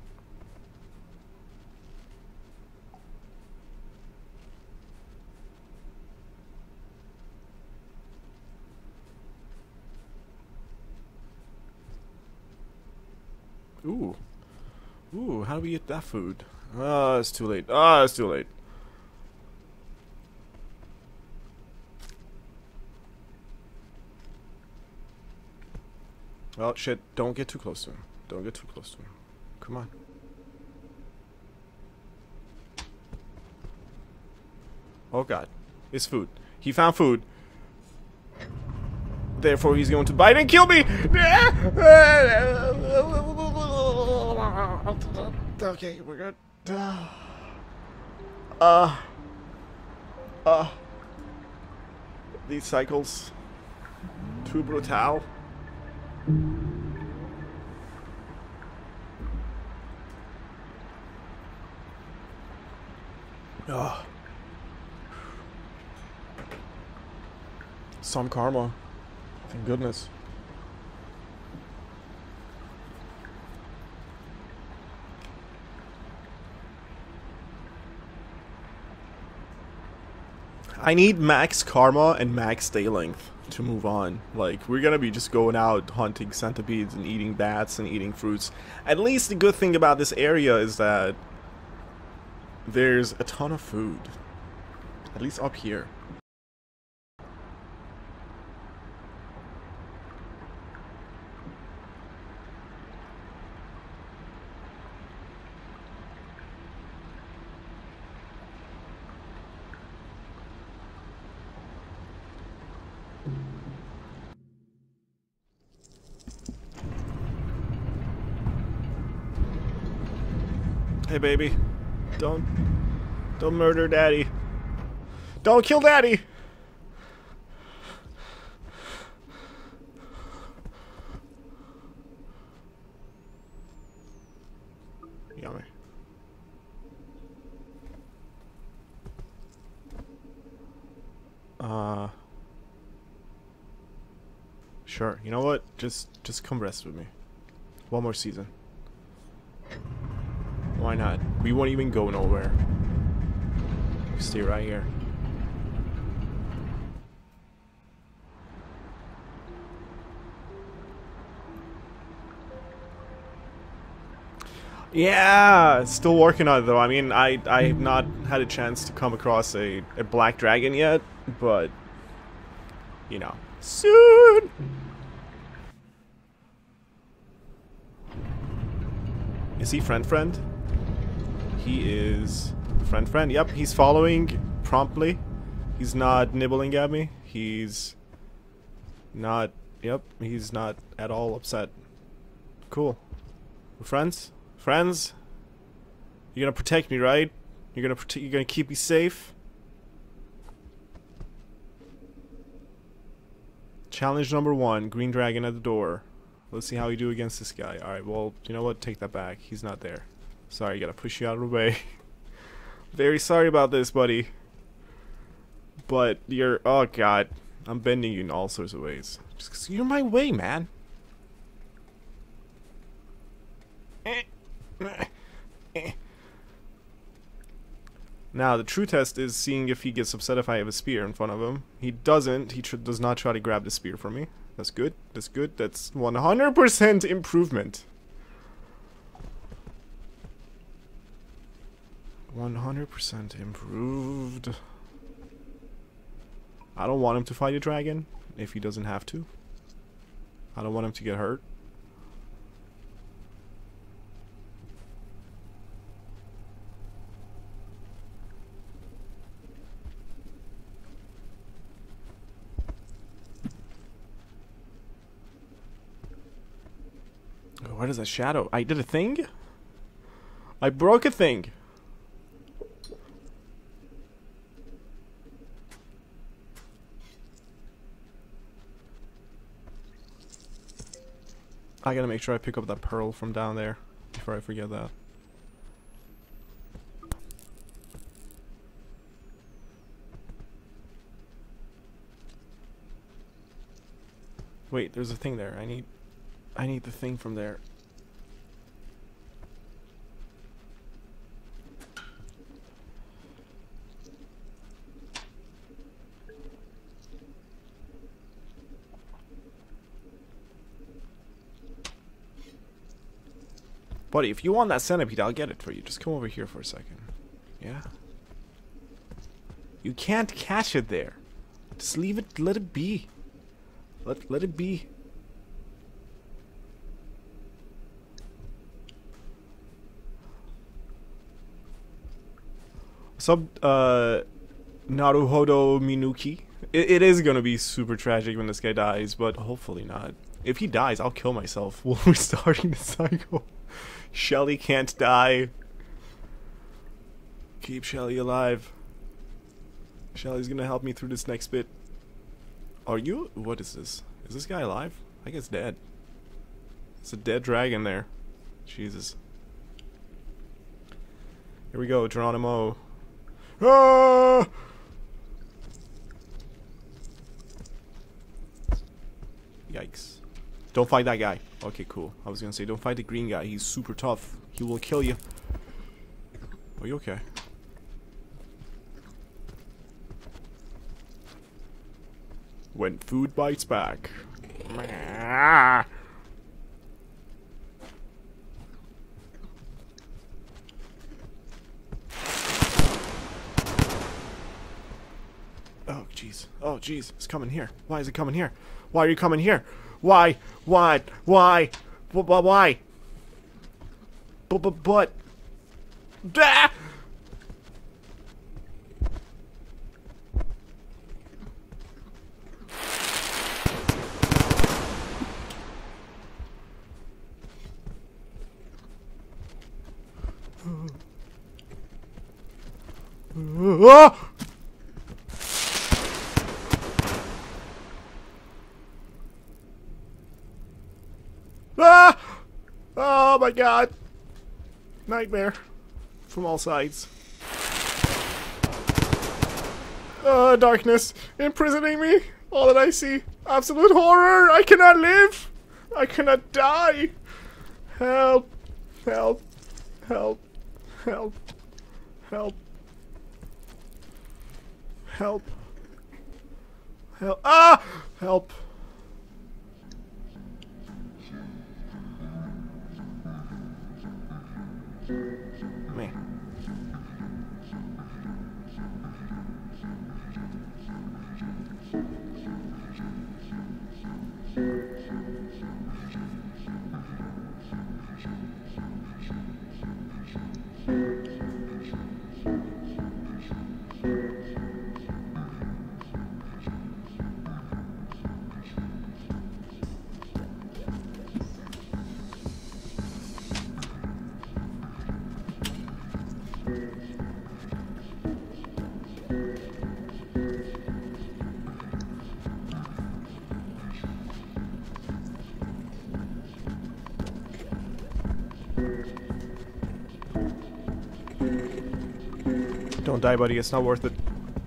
Ooh. Ooh, how do we get that food? Ah, oh, it's too late. Ah, oh, it's too late. Oh, shit. Don't get too close to him. Don't get too close to him. Come on. Oh, God. It's food. He found food. Therefore, he's going to bite and kill me! Okay, we're good. Uh. Uh. These cycles. Too brutal. Ugh. Some karma. Thank goodness. I need max karma and max day length to move on. Like, we're gonna be just going out hunting centipedes and eating bats and eating fruits. At least the good thing about this area is that there's a ton of food. At least up here. Hey, baby. Don't... Don't murder Daddy. Don't kill Daddy! Yummy. Uh... Sure. You know what? Just, just come rest with me. One more season. Why not? We won't even go nowhere. Stay right here. Yeah, still working on it though. I mean, I I have not had a chance to come across a, a black dragon yet, but you know, soon. Is he friend friend? He is friend friend. Yep, he's following promptly. He's not nibbling at me. He's not. Yep, he's not at all upset. Cool. We're friends. Friends, you're gonna protect me, right? You're gonna protect. You're gonna keep me safe. Challenge number one: Green Dragon at the door. Let's see how you do against this guy. All right. Well, you know what? Take that back. He's not there. Sorry, gotta push you out of the way. Very sorry about this, buddy. But you're. Oh God, I'm bending you in all sorts of ways. Just 'cause you're my way, man. Now, the true test is seeing if he gets upset if I have a spear in front of him. He doesn't. He tr does not try to grab the spear from me. That's good. That's good. That's one hundred percent improvement. one hundred percent improved. I don't want him to fight a dragon if he doesn't have to. I don't want him to get hurt. What is a shadow? I did a thing? I broke a thing. I gotta make sure I pick up that pearl from down there before I forget that. Wait, there's a thing there. I need I need the thing from there. Buddy, if you want that centipede, I'll get it for you. Just come over here for a second. Yeah? You can't catch it there. Just leave it, let it be. Let, let it be. Sub, uh, Naruhodo Minuki. It, it is gonna be super tragic when this guy dies, but hopefully not. If he dies, I'll kill myself. We're starting the cycle. Shelly can't die. Keep Shelly alive. Shelly's gonna help me through this next bit. Are you? What is this? Is this guy alive? I guess dead. It's a dead dragon there. Jesus. Here we go, Geronimo. Ah! Yikes. Don't fight that guy. Okay, cool. I was gonna say, don't fight the green guy. He's super tough. He will kill you. Are you okay? When food bites back. Oh, jeez. Oh, jeez. It's coming here. Why is it coming here? Why are you coming here? Why? Why? Why? Why? Why? But, but, but. Ah! Ah! Ah! Oh my god. Nightmare. From all sides. Uh, darkness. Imprisoning me. All that I see. Absolute horror. I cannot live. I cannot die. Help. Help. Help. Help. Help. Help. Help. Ah! Help. Don't die, buddy. It's not worth it.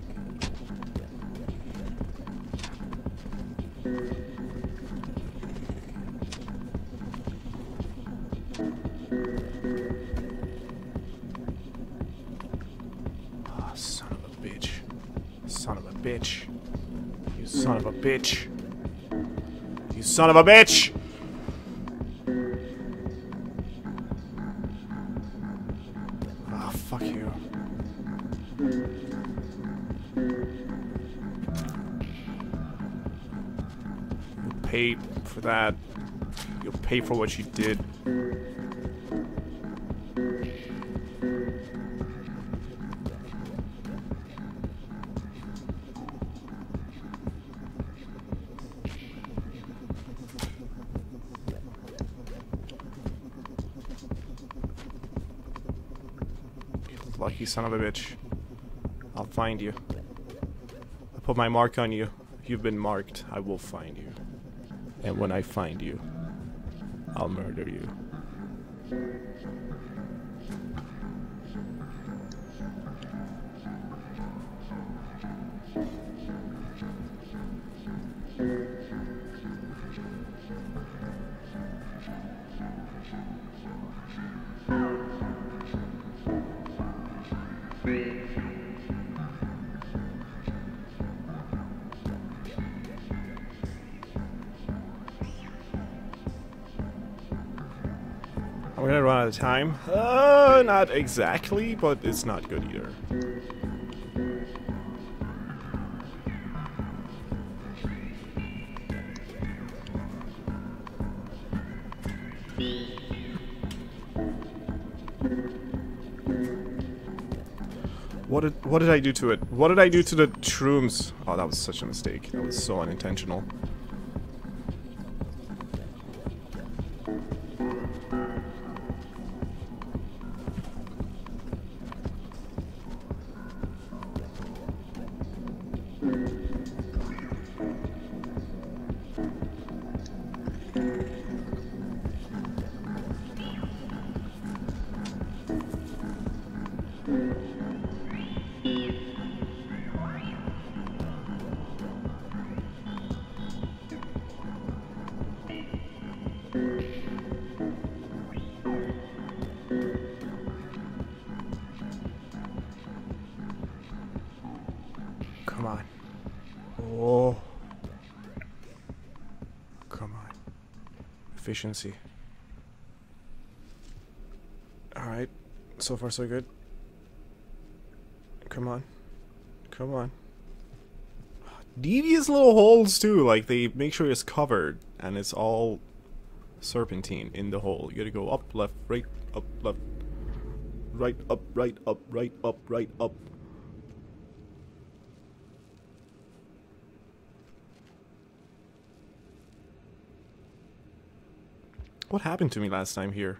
Oh, son of a bitch. Son of a bitch. You son of a bitch. You son of a bitch! Ah, oh, fuck you. You'll pay for that. You'll pay for what you did. Lucky son of a bitch. I'll find you. I'll put my mark on you. You've been marked. I will find you. And when I find you, I'll murder you. We're gonna run out of time. Uh, not exactly, but it's not good either. What did what did I do to it? What did I do to the shrooms? Oh, that was such a mistake. That was so unintentional. Come on. Oh. Come on. Efficiency. Alright. So far so good. Come on. Come on. Devious little holes too, like they make sure it's covered and it's all serpentine in the hole. You gotta go up, left, right, up, left, right, up, right, up, right, up, right, up. What happened to me last time here?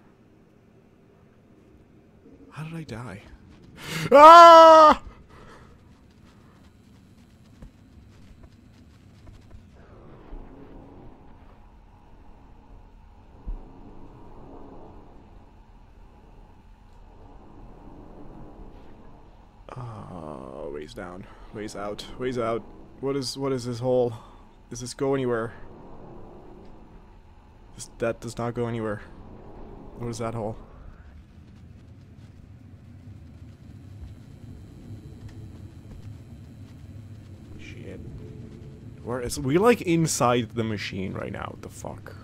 How did I die? Ah! Oh, ways down, ways out, ways out. What is what is this hole? Does this go anywhere? This, that does not go anywhere. What is that hole? Shit. Where is we like inside the machine right now? What the fuck?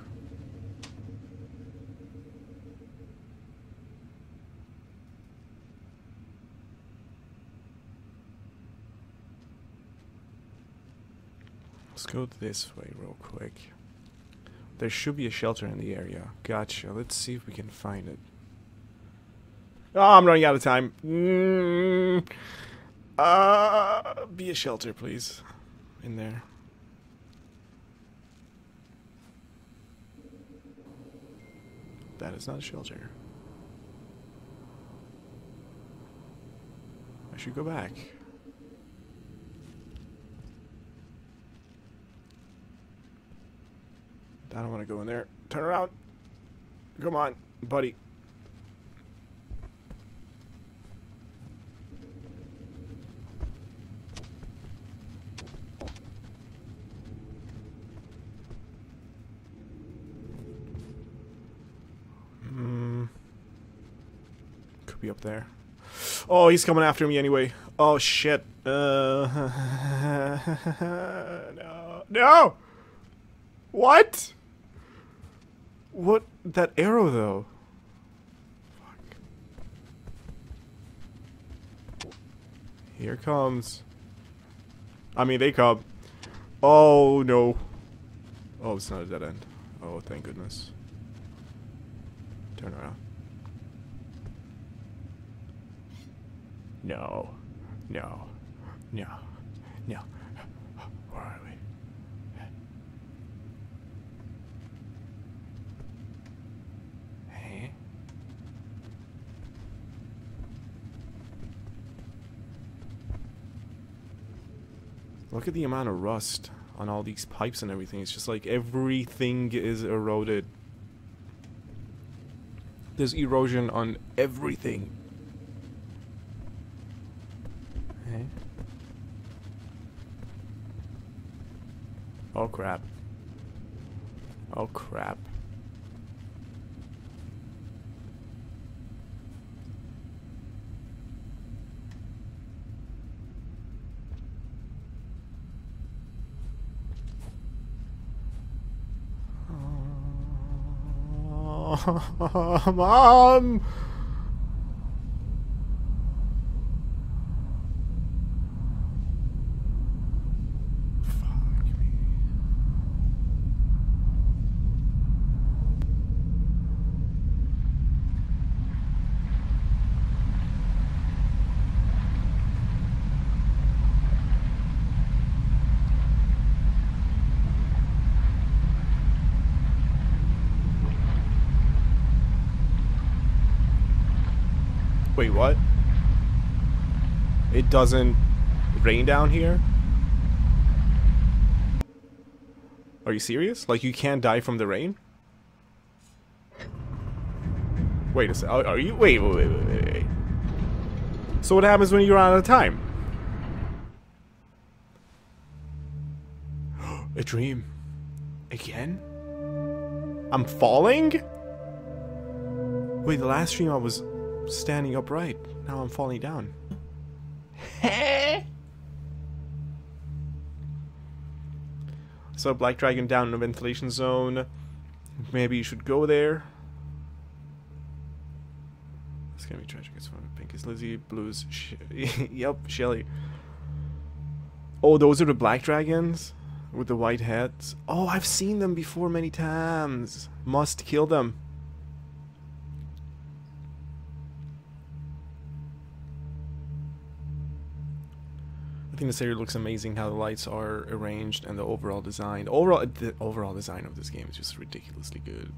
Let's go this way real quick. There should be a shelter in the area. Gotcha. Let's see if we can find it. Oh, I'm running out of time. Mm. Uh, be a shelter, please. In there. That is not a shelter. I should go back. I don't want to go in there. Turn around. Come on, buddy. could be up there. Oh, he's coming after me anyway. Oh, shit. Uh, no. No! What? What? That arrow, though. Fuck. Here comes. I mean, they come. Oh, no. Oh, it's not a dead end. Oh, thank goodness. Turn around. No. No. No. No. Where are we? Hey? Look at the amount of rust on all these pipes and everything. It's just like everything is eroded. There's erosion on everything. Okay. Oh crap. Oh crap. Mom! Fuck me. Wait, what? It doesn't rain down here? Are you serious? Like, you can't die from the rain? Wait a sec. Are you? Wait, wait, wait, wait, wait. So what happens when you run out of time? A dream. Again? I'm falling? Wait, the last stream I was standing upright. Now I'm falling down. So black dragon down in the ventilation zone. Maybe you should go there. It's gonna be tragic. It's fun. Pink is Lizzie, blue is Sh yep, Shelly. Oh, those are the black dragons with the white heads. Oh, I've seen them before many times. Must kill them. I think this area looks amazing. How the lights are arranged and the overall design. The overall, the overall design of this game is just ridiculously good.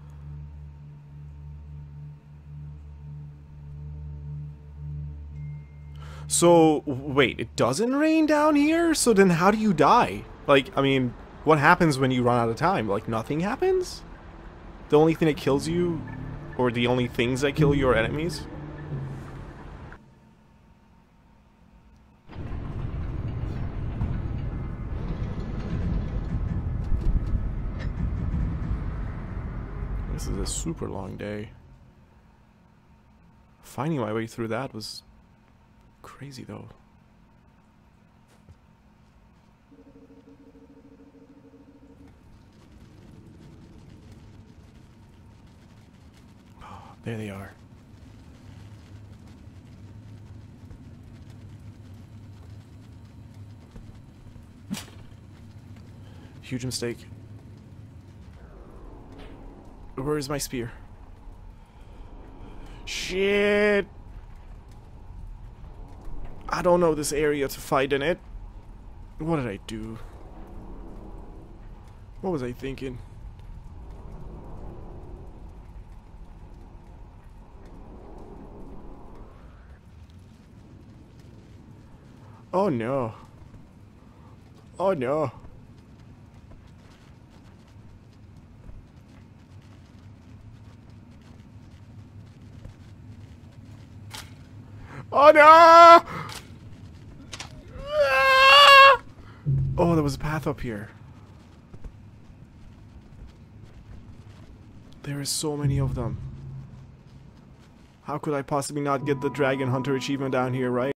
So wait, it doesn't rain down here? So then how do you die? Like, I mean, what happens when you run out of time? Like, nothing happens? The only thing that kills you, or the only things that kill you, are enemies? This is a super long day. Finding my way through that was crazy, though. Oh, there they are. Huge mistake. Where is my spear? Shit! I don't know this area to fight in it. What did I do? What was I thinking? Oh no. Oh no. Oh no! Oh, there was a path up here. There are so many of them. How could I possibly not get the Dragon Hunter achievement down here, right?